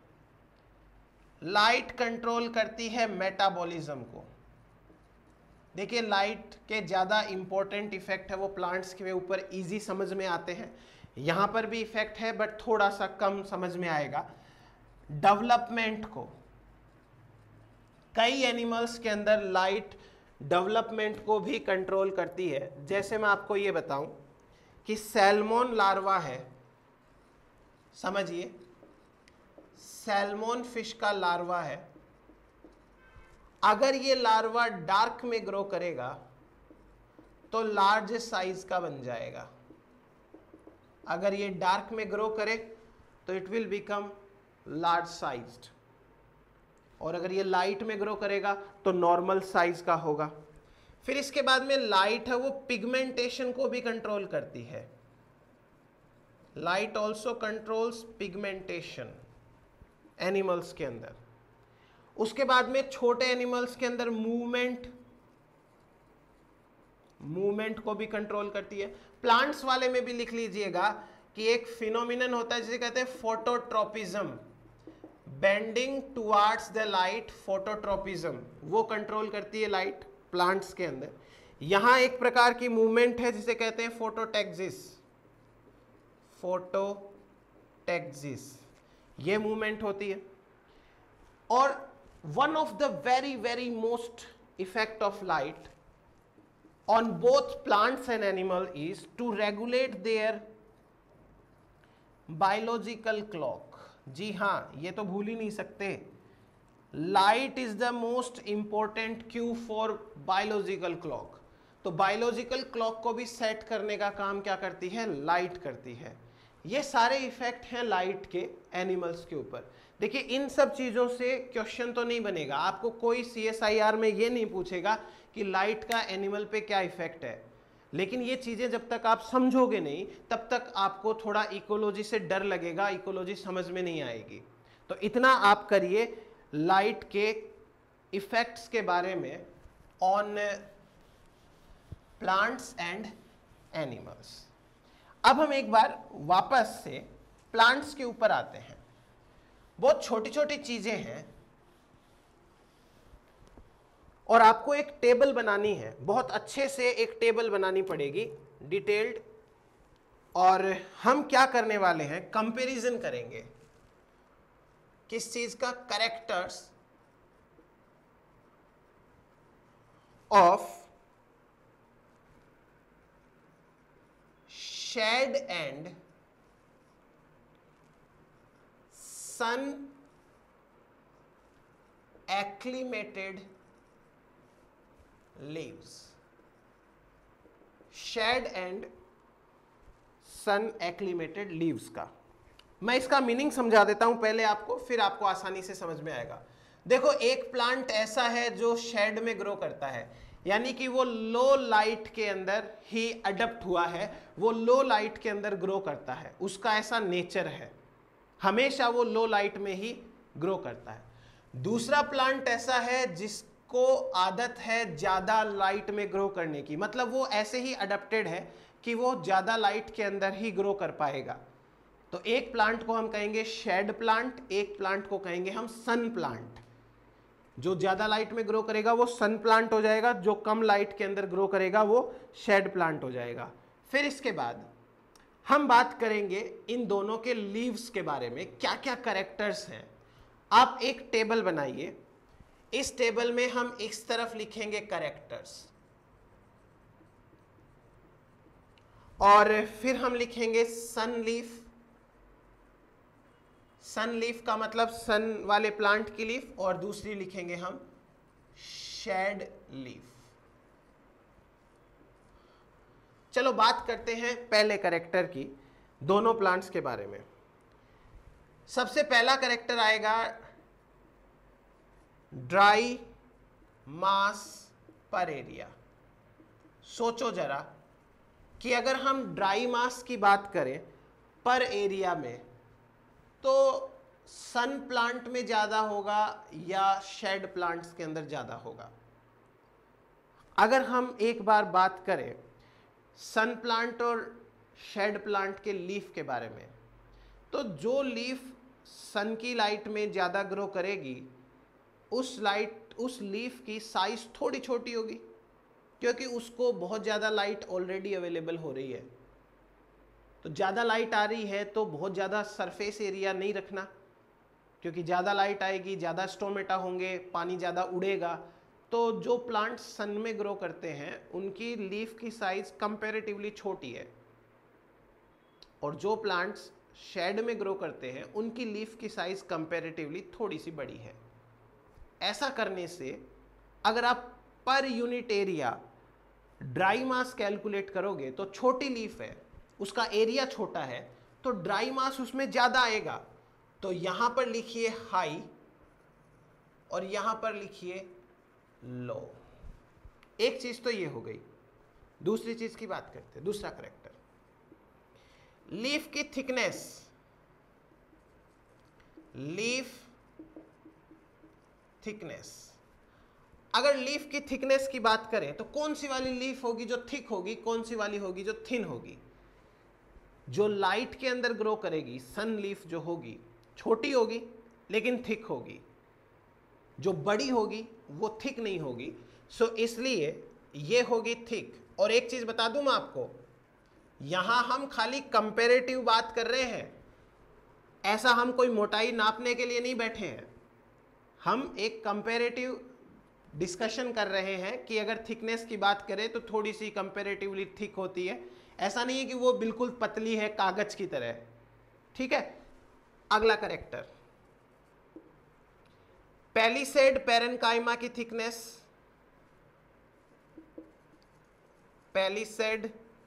लाइट कंट्रोल करती है मेटाबॉलिज्म को। देखिए लाइट के ज़्यादा इंपॉर्टेंट इफेक्ट है वो प्लांट्स के ऊपर इजी समझ में आते हैं, यहाँ पर भी इफेक्ट है बट थोड़ा सा कम समझ में आएगा। डेवलपमेंट को, कई एनिमल्स के अंदर लाइट डेवलपमेंट को भी कंट्रोल करती है। जैसे मैं आपको ये बताऊं कि सैल्मोन लार्वा है, समझिए सैल्मोन फिश का लार्वा है, अगर ये लार्वा डार्क में ग्रो करेगा तो लार्ज साइज का बन जाएगा। अगर ये डार्क में ग्रो करे तो it will become large sized, और अगर ये लाइट में ग्रो करेगा तो नॉर्मल साइज का होगा। फिर इसके बाद में लाइट है वो पिगमेंटेशन को भी कंट्रोल करती है। Light also controls pigmentation animals के अंदर। उसके बाद में छोटे एनिमल्स के अंदर मूवमेंट को भी कंट्रोल करती है। प्लांट्स वाले में भी लिख लीजिएगा कि एक फिनोमिनन होता है जिसे कहते हैं phototropism, bending towards the light, phototropism, वो कंट्रोल करती है लाइट प्लांट्स के अंदर। यहां एक प्रकार की मूवमेंट है जिसे कहते हैं फोटोटैक्सिस, फोटोटैक्सिस, ये मूवमेंट होती है। और one of the very very most effect of light on both plants and animal is to regulate their biological clock। जी हाँ, ये तो भूल ही नहीं सकते, light is the most important cue for biological clock. तो बायोलॉजिकल क्लॉक को भी सेट करने का काम क्या करती है? लाइट करती है। ये सारे इफेक्ट हैं लाइट के एनिमल्स के ऊपर। देखिए इन सब चीज़ों से क्वेश्चन तो नहीं बनेगा, आपको कोई CSIR में ये नहीं पूछेगा कि लाइट का एनिमल पे क्या इफेक्ट है, लेकिन ये चीज़ें जब तक आप समझोगे नहीं तब तक आपको थोड़ा इकोलॉजी से डर लगेगा, इकोलॉजी समझ में नहीं आएगी। तो इतना आप करिए लाइट के इफेक्ट्स के बारे में ऑन प्लांट्स एंड एनिमल्स। अब हम एक बार वापस से प्लांट्स के ऊपर आते हैं। बहुत छोटी छोटी चीजें हैं और आपको एक टेबल बनानी है, बहुत अच्छे से एक टेबल बनानी पड़ेगी डिटेल्ड। और हम क्या करने वाले हैं? कंपैरिजन करेंगे किस चीज का? Characters of shade and sun acclimated leaves, shade and sun acclimated leaves का मैं इसका मीनिंग समझा देता हूं पहले आपको, फिर आपको आसानी से समझ में आएगा। देखो एक प्लांट ऐसा है जो शेड में ग्रो करता है, यानी कि वो लो लाइट के अंदर ही अडप्ट हुआ है, वो लो लाइट के अंदर ग्रो करता है, उसका ऐसा नेचर है, हमेशा वो लो लाइट में ही ग्रो करता है। दूसरा प्लांट ऐसा है जिसको आदत है ज्यादा लाइट में ग्रो करने की, मतलब वो ऐसे ही अडप्टेड है कि वो ज्यादा लाइट के अंदर ही ग्रो कर पाएगा। तो एक प्लांट को हम कहेंगे शेड प्लांट, एक प्लांट को कहेंगे हम सन प्लांट। जो ज्यादा लाइट में ग्रो करेगा वो सन प्लांट हो जाएगा, जो कम लाइट के अंदर ग्रो करेगा वो शेड प्लांट हो जाएगा। फिर इसके बाद हम बात करेंगे इन दोनों के लीव्स के बारे में, क्या क्या कैरेक्टर्स हैं। आप एक टेबल बनाइए, इस टेबल में हम इस तरफ लिखेंगे कैरेक्टर्स और फिर हम लिखेंगे सन लीफ। सन लीफ का मतलब सन वाले प्लांट की लीफ, और दूसरी लिखेंगे हम शेड लीफ। चलो बात करते हैं पहले कैरेक्टर की, दोनों प्लांट्स के बारे में। सबसे पहला कैरेक्टर आएगा ड्राई मास पर एरिया। सोचो जरा कि अगर हम ड्राई मास की बात करें पर एरिया में, तो सन प्लांट में ज़्यादा होगा या शेड प्लांट्स के अंदर ज़्यादा होगा? अगर हम एक बार बात करें सन प्लांट और शेड प्लांट के लीफ के बारे में, तो जो लीफ सन की लाइट में ज़्यादा ग्रो करेगी उस लीफ की साइज थोड़ी छोटी होगी, क्योंकि उसको बहुत ज़्यादा लाइट ऑलरेडी अवेलेबल हो रही है। तो ज़्यादा लाइट आ रही है तो बहुत ज़्यादा सरफेस एरिया नहीं रखना, क्योंकि ज़्यादा लाइट आएगी, ज़्यादा स्टोमेटा होंगे, पानी ज़्यादा उड़ेगा। तो जो प्लांट्स सन में ग्रो करते हैं उनकी लीफ की साइज कंपैरेटिवली छोटी है, और जो प्लांट्स शेड में ग्रो करते हैं उनकी लीफ की साइज कंपैरेटिवली थोड़ी सी बड़ी है। ऐसा करने से अगर आप per unit area dry mass calculate करोगे तो छोटी लीफ है, उसका एरिया छोटा है, तो ड्राई मास उसमें ज़्यादा आएगा। तो यहाँ पर लिखिए हाई और यहाँ पर लिखिए लो। एक चीज तो ये हो गई, दूसरी चीज की बात करते हैं, दूसरा करेक्टर, लीफ की थिकनेस। लीफ थिकनेस, अगर लीफ की थिकनेस की बात करें तो कौन सी वाली लीफ होगी जो थिक होगी, कौन सी वाली होगी जो थिन होगी? जो लाइट के अंदर ग्रो करेगी, सन लीफ जो होगी, छोटी होगी लेकिन थिक होगी, जो बड़ी होगी वो थिक नहीं होगी। सो इसलिए ये होगी थिक। और एक चीज बता दूं मैं आपको, यहां हम खाली कंपैरेटिव बात कर रहे हैं, ऐसा हम कोई मोटाई नापने के लिए नहीं बैठे हैं। हम एक कंपैरेटिव डिस्कशन कर रहे हैं कि अगर थिकनेस की बात करें तो थोड़ी सी कंपैरेटिवली थिक होती है, ऐसा नहीं है कि वो बिल्कुल पतली है कागज की तरह। ठीक है, अगला करेक्टर, पैलिसेड पैरेन्काइमा की थिकनेस। Palisade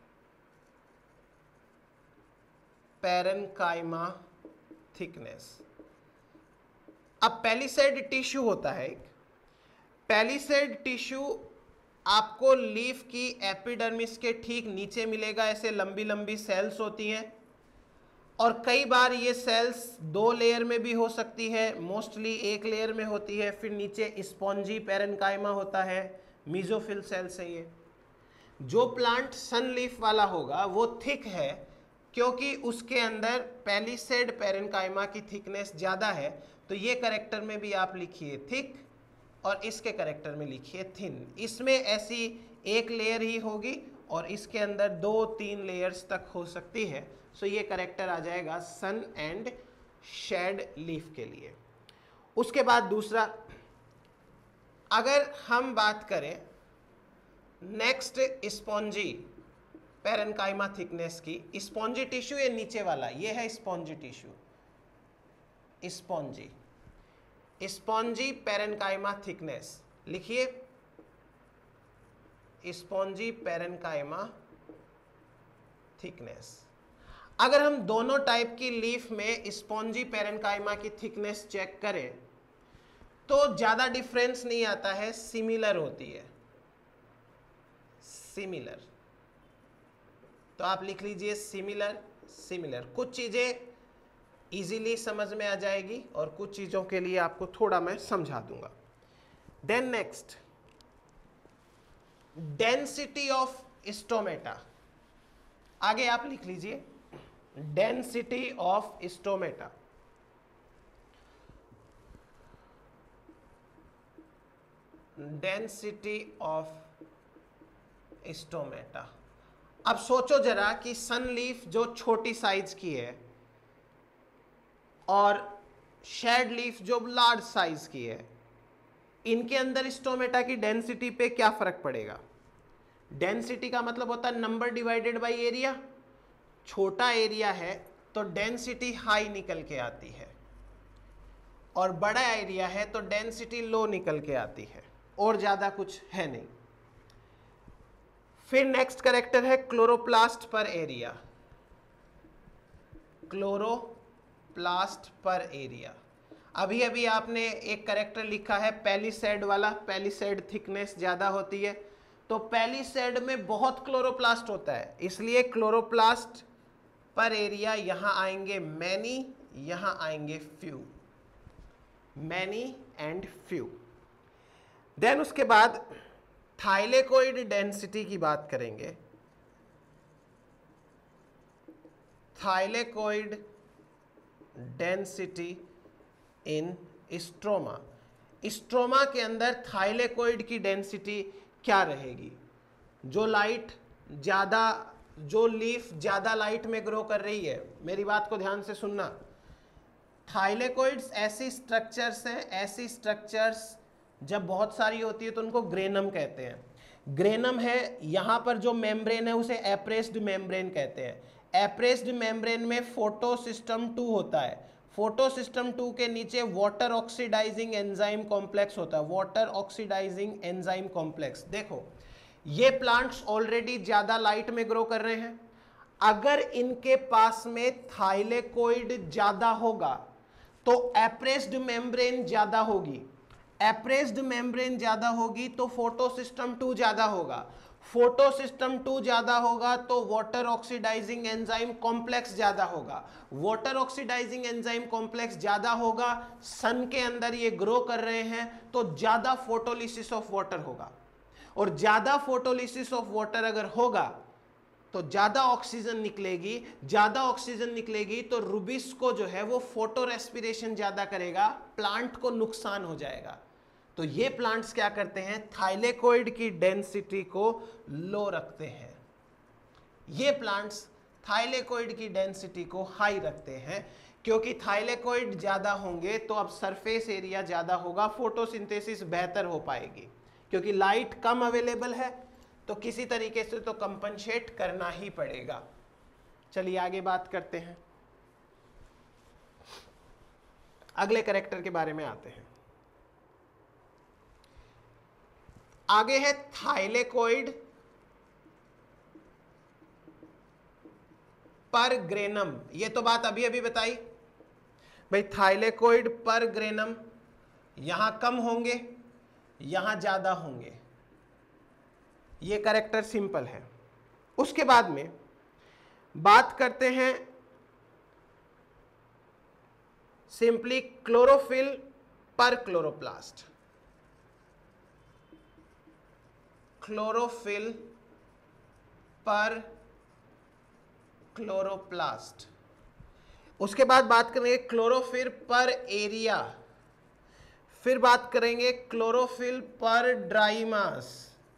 parenchyma thickness. अब पैलिसेड टिश्यू होता है, पैलिसेड टिश्यू आपको लीफ की एपिडर्मिस के ठीक नीचे मिलेगा। ऐसे लंबी लंबी सेल्स होती हैं और कई बार ये सेल्स 2 लेयर में भी हो सकती है, मोस्टली 1 लेयर में होती है। फिर नीचे स्पॉन्जी पैरेन्काइमा होता है, मीजोफिल सेल्स है ये। जो प्लांट सन लीफ वाला होगा वो थिक है क्योंकि उसके अंदर पैलिसेड पैरेन्काइमा की थिकनेस ज़्यादा है। तो ये करेक्टर में भी आप लिखिए थिक और इसके करेक्टर में लिखिए थिन। इसमें ऐसी 1 लेयर ही होगी और इसके अंदर 2-3 लेयर्स तक हो सकती है। सो ये करेक्टर आ जाएगा सन एंड शेड लीफ के लिए। उसके बाद दूसरा, अगर हम बात करें नेक्स्ट स्पॉन्जी पैरेन्काइमा थिकनेस की, स्पॉन्जी टिश्यू ये नीचे वाला, ये है spongy tissue, spongy spongy parenchyma thickness लिखिए, स्पॉन्जी पैरेन्काइमा थिकनेस। अगर हम दोनों टाइप की लीफ में स्पॉन्जी पैरेन्काइमा की थिकनेस चेक करें तो ज्यादा डिफरेंस नहीं आता है, सिमिलर होती है, सिमिलर। तो आप लिख लीजिए सिमिलर, सिमिलर। कुछ चीजें इजीली समझ में आ जाएगी और कुछ चीजों के लिए आपको थोड़ा मैं समझा दूंगा। Then next, density of stomata. आगे आप लिख लीजिए density of stomata. Density of stomata. अब सोचो जरा कि सन लीफ जो छोटी साइज की है और शेड लीफ जो लार्ज साइज की है, इनके अंदर स्टोमेटा की डेंसिटी पे क्या फर्क पड़ेगा? डेंसिटी का मतलब होता है नंबर डिवाइडेड बाय एरिया। छोटा एरिया है तो डेंसिटी हाई निकल के आती है और बड़ा एरिया है तो डेंसिटी लो निकल के आती है, और ज्यादा कुछ है नहीं। फिर नेक्स्ट करेक्टर है chloroplast per area. Chloroplast per area. अभी अभी आपने एक करेक्टर लिखा है पैलिसेड वाला, पैलिसेड थिकनेस ज्यादा होती है, तो पैलिसेड में बहुत क्लोरोप्लास्ट होता है, इसलिए क्लोरोप्लास्ट पर एरिया यहां आएंगे मैनी, यहां आएंगे few, many and few. Then उसके बाद थाइलेकोइड डेंसिटी की बात करेंगे। Thylakoid density in stroma. Stroma के अंदर थाइलेकोइड की डेंसिटी क्या रहेगी? जो लाइट ज्यादा, जो लीफ ज्यादा लाइट में ग्रो कर रही है, मेरी बात को ध्यान से सुनना। थाइलेकोइड्स ऐसी स्ट्रक्चर्स हैं, ऐसी स्ट्रक्चर्स जब बहुत सारी होती है तो उनको ग्रेनम कहते हैं। ग्रेनम है, यहां पर जो मेम्ब्रेन है उसे एप्रेस्ड मेम्ब्रेन कहते हैं। एप्रेस्ड मेम्ब्रेन में फोटोसिस्टम 2 होता है। फोटोसिस्टम 2 के नीचे वाटर ऑक्सीडाइजिंग एंजाइम कॉम्प्लेक्स होता है, वाटर ऑक्सीडाइजिंग एंजाइम कॉम्प्लेक्स। देखो ये प्लांट्स ऑलरेडी ज्यादा लाइट में ग्रो कर रहे हैं, अगर इनके पास में थाइलेकोइड ज्यादा होगा तो एप्रेस्ड मेम्ब्रेन ज्यादा होगी। एप्रेस्ड मेम्ब्रेन ज्यादा होगी तो फोटो सिस्टम 2 ज्यादा होगा, फोटो सिस्टम 2 ज्यादा होगा तो वाटर ऑक्सीडाइजिंग एंजाइम कॉम्प्लेक्स ज्यादा होगा, वाटर ऑक्सीडाइजिंग एंजाइम कॉम्प्लेक्स ज्यादा होगा, सन के अंदर ये ग्रो कर रहे हैं तो ज्यादा फोटोलिसिस ऑफ वाटर होगा, और ज्यादा फोटोलिसिस ऑफ वाटर अगर होगा तो ज्यादा ऑक्सीजन निकलेगी, ज्यादा ऑक्सीजन निकलेगी तो रुबिस्को जो है वो फोटो रेस्पिरेशन ज्यादा करेगा, प्लांट को नुकसान हो जाएगा। तो ये प्लांट्स क्या करते हैं, थाइलेकोइड की डेंसिटी को लो रखते हैं, ये प्लांट्स थाइलेकोइड की डेंसिटी को हाई रखते हैं, क्योंकि थाइलेकोइड ज्यादा होंगे तो अब सरफेस एरिया ज्यादा होगा, फोटोसिंथेसिस बेहतर हो पाएगी, क्योंकि लाइट कम अवेलेबल है तो किसी तरीके से तो कंपनसेट करना ही पड़ेगा। चलिए आगे बात करते हैं, अगले कैरेक्टर के बारे में आते हैं। आगे है थाइलेकोइड पर ग्रेनम, ये तो बात अभी अभी बताई भाई, थाइलेकोइड पर ग्रेनम यहां कम होंगे यहां ज्यादा होंगे, ये कैरेक्टर सिंपल है। उसके बाद में बात करते हैं simply chlorophyll per chloroplast, chlorophyll per chloroplast. उसके बाद बात करेंगे क्लोरोफिल पर एरिया, फिर बात करेंगे क्लोरोफिल पर ड्राई मास।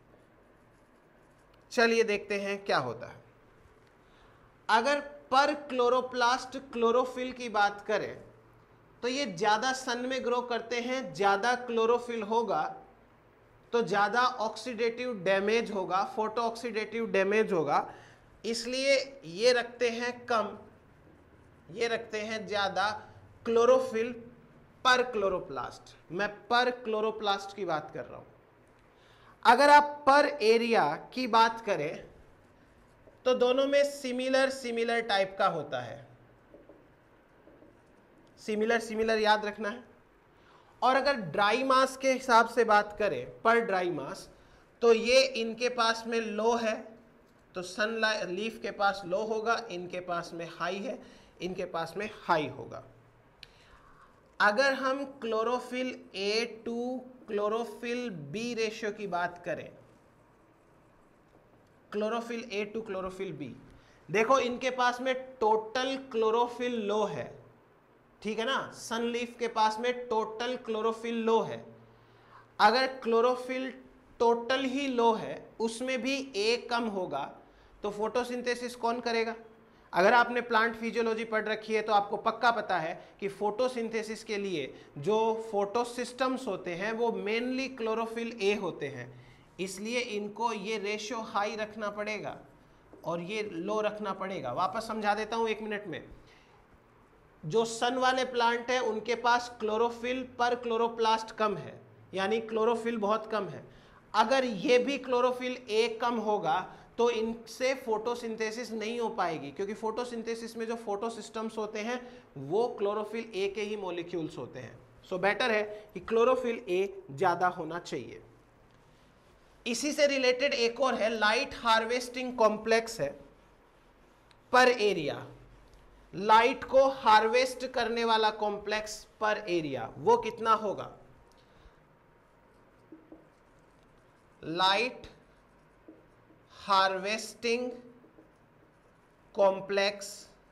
चलिए देखते हैं क्या होता है। अगर पर क्लोरोप्लास्ट क्लोरोफिल की बात करें तो ये ज्यादा सन में ग्रो करते हैं, ज्यादा क्लोरोफिल होगा तो ज्यादा ऑक्सीडेटिव डैमेज होगा, फोटो ऑक्सीडेटिव डैमेज होगा, इसलिए ये रखते हैं कम, ये रखते हैं ज्यादा क्लोरोफिल पर क्लोरोप्लास्ट। मैं पर क्लोरोप्लास्ट की बात कर रहा हूं। अगर आप पर एरिया की बात करें तो दोनों में सिमिलर टाइप का होता है, सिमिलर याद रखना है। और अगर ड्राई मास के हिसाब से बात करें पर ड्राई मास, तो ये इनके पास में लो है तो सन लीफ के पास लो होगा, इनके पास में हाई है, इनके पास में हाई होगा। अगर हम chlorophyll a to chlorophyll b ratio की बात करें, chlorophyll a to chlorophyll b, देखो इनके पास में टोटल क्लोरोफिल लो है, ठीक है ना, सन लीफ के पास में टोटल क्लोरोफिल लो है। अगर क्लोरोफिल टोटल ही लो है उसमें भी ए कम होगा तो फोटोसिंथेसिस कौन करेगा? अगर आपने प्लांट फिजियोलॉजी पढ़ रखी है तो आपको पक्का पता है कि फोटोसिंथेसिस के लिए जो फोटोसिस्टम्स होते हैं वो मेनली क्लोरोफिल ए होते हैं, इसलिए इनको ये रेशियो हाई रखना पड़ेगा और ये लो रखना पड़ेगा। वापस समझा देता हूं 1 मिनट में। जो सन वाले प्लांट है उनके पास क्लोरोफिल पर क्लोरोप्लास्ट कम है, यानी क्लोरोफिल बहुत कम है। अगर ये भी क्लोरोफिल ए कम होगा तो इनसे फोटोसिंथेसिस नहीं हो पाएगी, क्योंकि फोटोसिंथेसिस में जो फोटोसिस्टम्स होते हैं वो क्लोरोफिल ए के ही मॉलिक्यूल्स होते हैं। सो बेटर है कि क्लोरोफिल ए ज्यादा होना चाहिए। इसी से रिलेटेड एक और है, लाइट हार्वेस्टिंग कॉम्प्लेक्स है पर एरिया, लाइट को हार्वेस्ट करने वाला कॉम्प्लेक्स पर एरिया, वो कितना होगा? Light harvesting complex,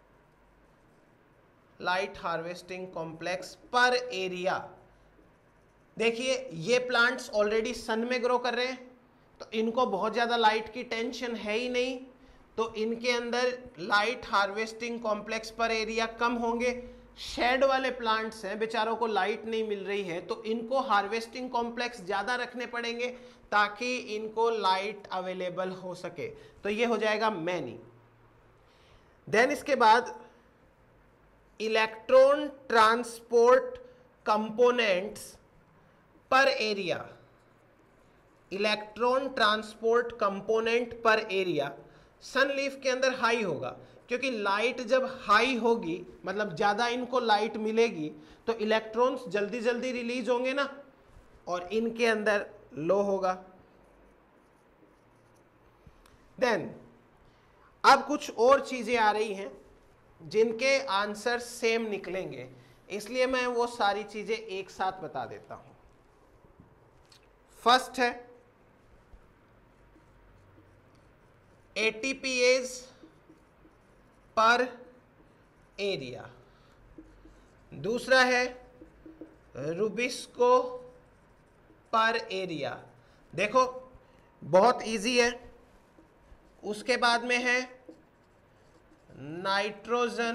light harvesting complex per area. देखिए ये प्लांट्स ऑलरेडी सन में ग्रो कर रहे हैं तो इनको बहुत ज्यादा लाइट की टेंशन है ही नहीं, तो इनके अंदर light harvesting complex per area कम होंगे। शेड वाले प्लांट्स हैं, बेचारों को लाइट नहीं मिल रही है तो इनको हार्वेस्टिंग कॉम्प्लेक्स ज्यादा रखने पड़ेंगे ताकि इनको लाइट अवेलेबल हो सके, तो ये हो जाएगा मैनी। देन इसके बाद electron transport components per area, electron transport component per area sun leaf के अंदर हाई होगा, क्योंकि लाइट जब हाई होगी मतलब ज्यादा इनको लाइट मिलेगी तो इलेक्ट्रॉन्स जल्दी जल्दी रिलीज होंगे ना, और इनके अंदर लो होगा। देन अब कुछ और चीजें आ रही हैं जिनके आंसर सेम निकलेंगे, इसलिए मैं वो सारी चीजें एक साथ बता देता हूं। फर्स्ट है ATPase पर एरिया, दूसरा है रुबिस्को पर एरिया। देखो बहुत इजी है। उसके बाद में है नाइट्रोजन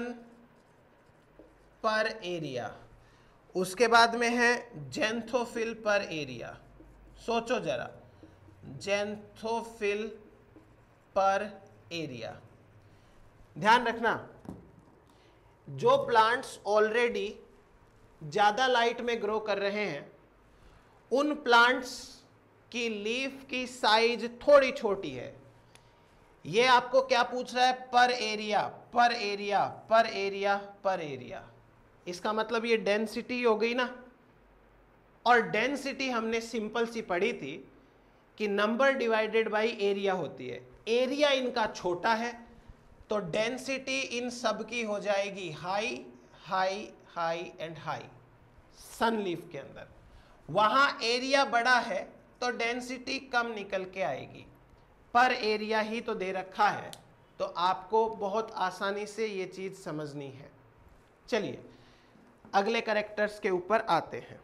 पर एरिया, उसके बाद में है जेंथोफिल पर एरिया। सोचो जरा, जेंथोफिल पर एरिया। ध्यान रखना, जो प्लांट्स ऑलरेडी ज़्यादा लाइट में ग्रो कर रहे हैं उन प्लांट्स की लीफ की साइज थोड़ी छोटी है। ये आपको क्या पूछ रहा है? पर एरिया, पर एरिया, पर एरिया, पर एरिया। इसका मतलब ये डेंसिटी हो गई ना। और डेंसिटी हमने सिंपल सी पढ़ी थी कि नंबर डिवाइडेड बाय एरिया होती है। एरिया इनका छोटा है तो डेंसिटी इन सब की हो जाएगी high, high, high and high. Sun leaf के अंदर वहां एरिया बड़ा है तो डेंसिटी कम निकल के आएगी। पर एरिया ही तो दे रखा है, तो आपको बहुत आसानी से ये चीज समझनी है। चलिए अगले कैरेक्टर्स के ऊपर आते हैं।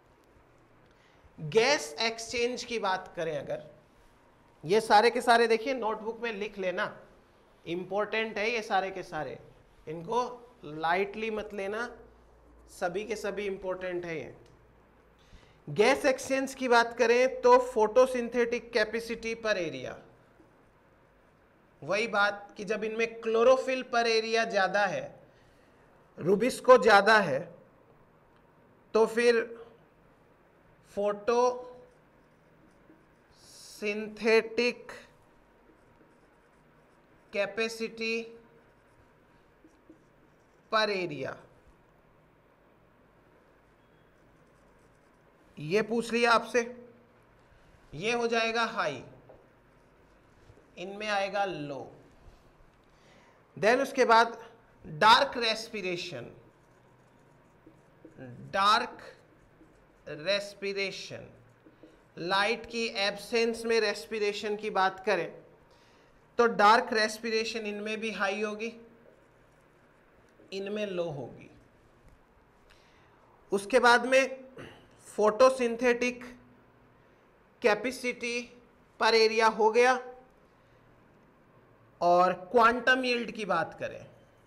गैस एक्सचेंज की बात करें अगर, ये सारे के सारे देखिए नोटबुक में लिख लेना, इंपॉर्टेंट है ये सारे के सारे, इनको लाइटली मत लेना, सभी के सभी इंपॉर्टेंट है ये। गैस एक्सचेंज की बात करें तो फोटोसिंथेटिक कैपेसिटी पर एरिया, वही बात कि जब इनमें क्लोरोफिल पर एरिया ज्यादा है, रुबिस्को ज्यादा है, तो फिर फोटोसिंथेटिक कैपेसिटी पर एरिया ये पूछ लिया आपसे, ये हो जाएगा हाई, इनमें आएगा लो। देन उसके बाद dark respiration, dark respiration, light की एब्सेंस में रेस्पिरेशन की बात करें तो डार्क रेस्पिरेशन इनमें भी हाई होगी, इनमें लो होगी। उसके बाद में फोटोसिंथेटिक कैपेसिटी पर एरिया हो गया। और क्वांटम यील्ड की बात करें,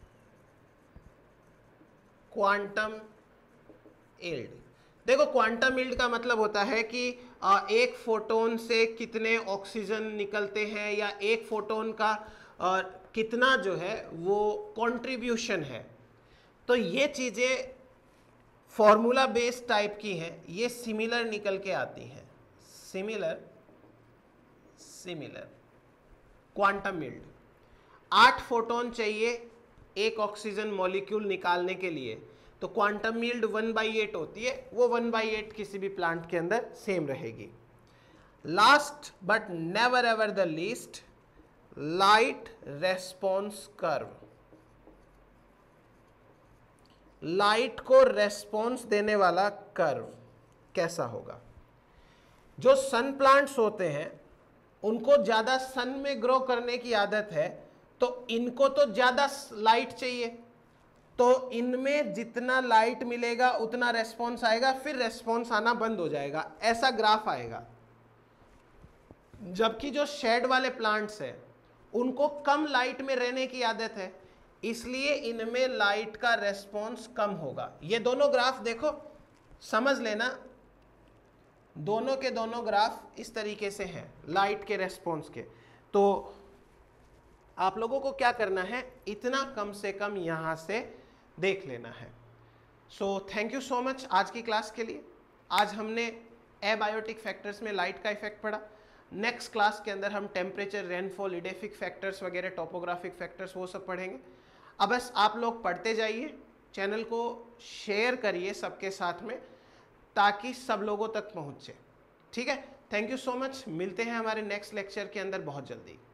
क्वांटम यील्ड, देखो क्वांटम यील्ड का मतलब होता है कि एक फोटोन से कितने ऑक्सीजन निकलते हैं या एक फोटोन का कितना जो है वो कंट्रीब्यूशन है। तो ये चीजें फॉर्मूला बेस्ड टाइप की हैं, ये सिमिलर निकल के आती हैं, similar, similar. Quantum yield 8 photon चाहिए एक ऑक्सीजन मॉलिक्यूल निकालने के लिए, तो क्वांटम यील्ड 1/8 होती है, वो 1/8 किसी भी प्लांट के अंदर सेम रहेगी। Last but never ever the least, light response curve, light को रेस्पॉन्स देने वाला कर्व कैसा होगा? जो सन प्लांट्स होते हैं उनको ज्यादा सन में ग्रो करने की आदत है, तो इनको तो ज्यादा लाइट चाहिए, तो इनमें जितना लाइट मिलेगा उतना रेस्पॉन्स आएगा, फिर रेस्पॉन्स आना बंद हो जाएगा, ऐसा ग्राफ आएगा। जबकि जो शेड वाले प्लांट्स हैं उनको कम लाइट में रहने की आदत है, इसलिए इनमें लाइट का रेस्पॉन्स कम होगा। ये दोनों ग्राफ देखो, समझ लेना, दोनों के दोनों ग्राफ इस तरीके से हैं लाइट के रेस्पॉन्स के। तो आप लोगों को क्या करना है, इतना कम से कम यहाँ से देख लेना है। So thank you so much आज की क्लास के लिए। आज हमने एबायोटिक फैक्टर्स में लाइट का इफेक्ट पढ़ा। नेक्स्ट क्लास के अंदर हम टेम्परेचर, रेनफॉल, इडेफिक फैक्टर्स वगैरह, टोपोग्राफिक फैक्टर्स, वो सब पढ़ेंगे। अब बस आप लोग पढ़ते जाइए, चैनल को शेयर करिए सबके साथ में, ताकि सब लोगों तक पहुंचे। ठीक है, थैंक यू सो मच, मिलते हैं हमारे नेक्स्ट लेक्चर के अंदर बहुत जल्दी।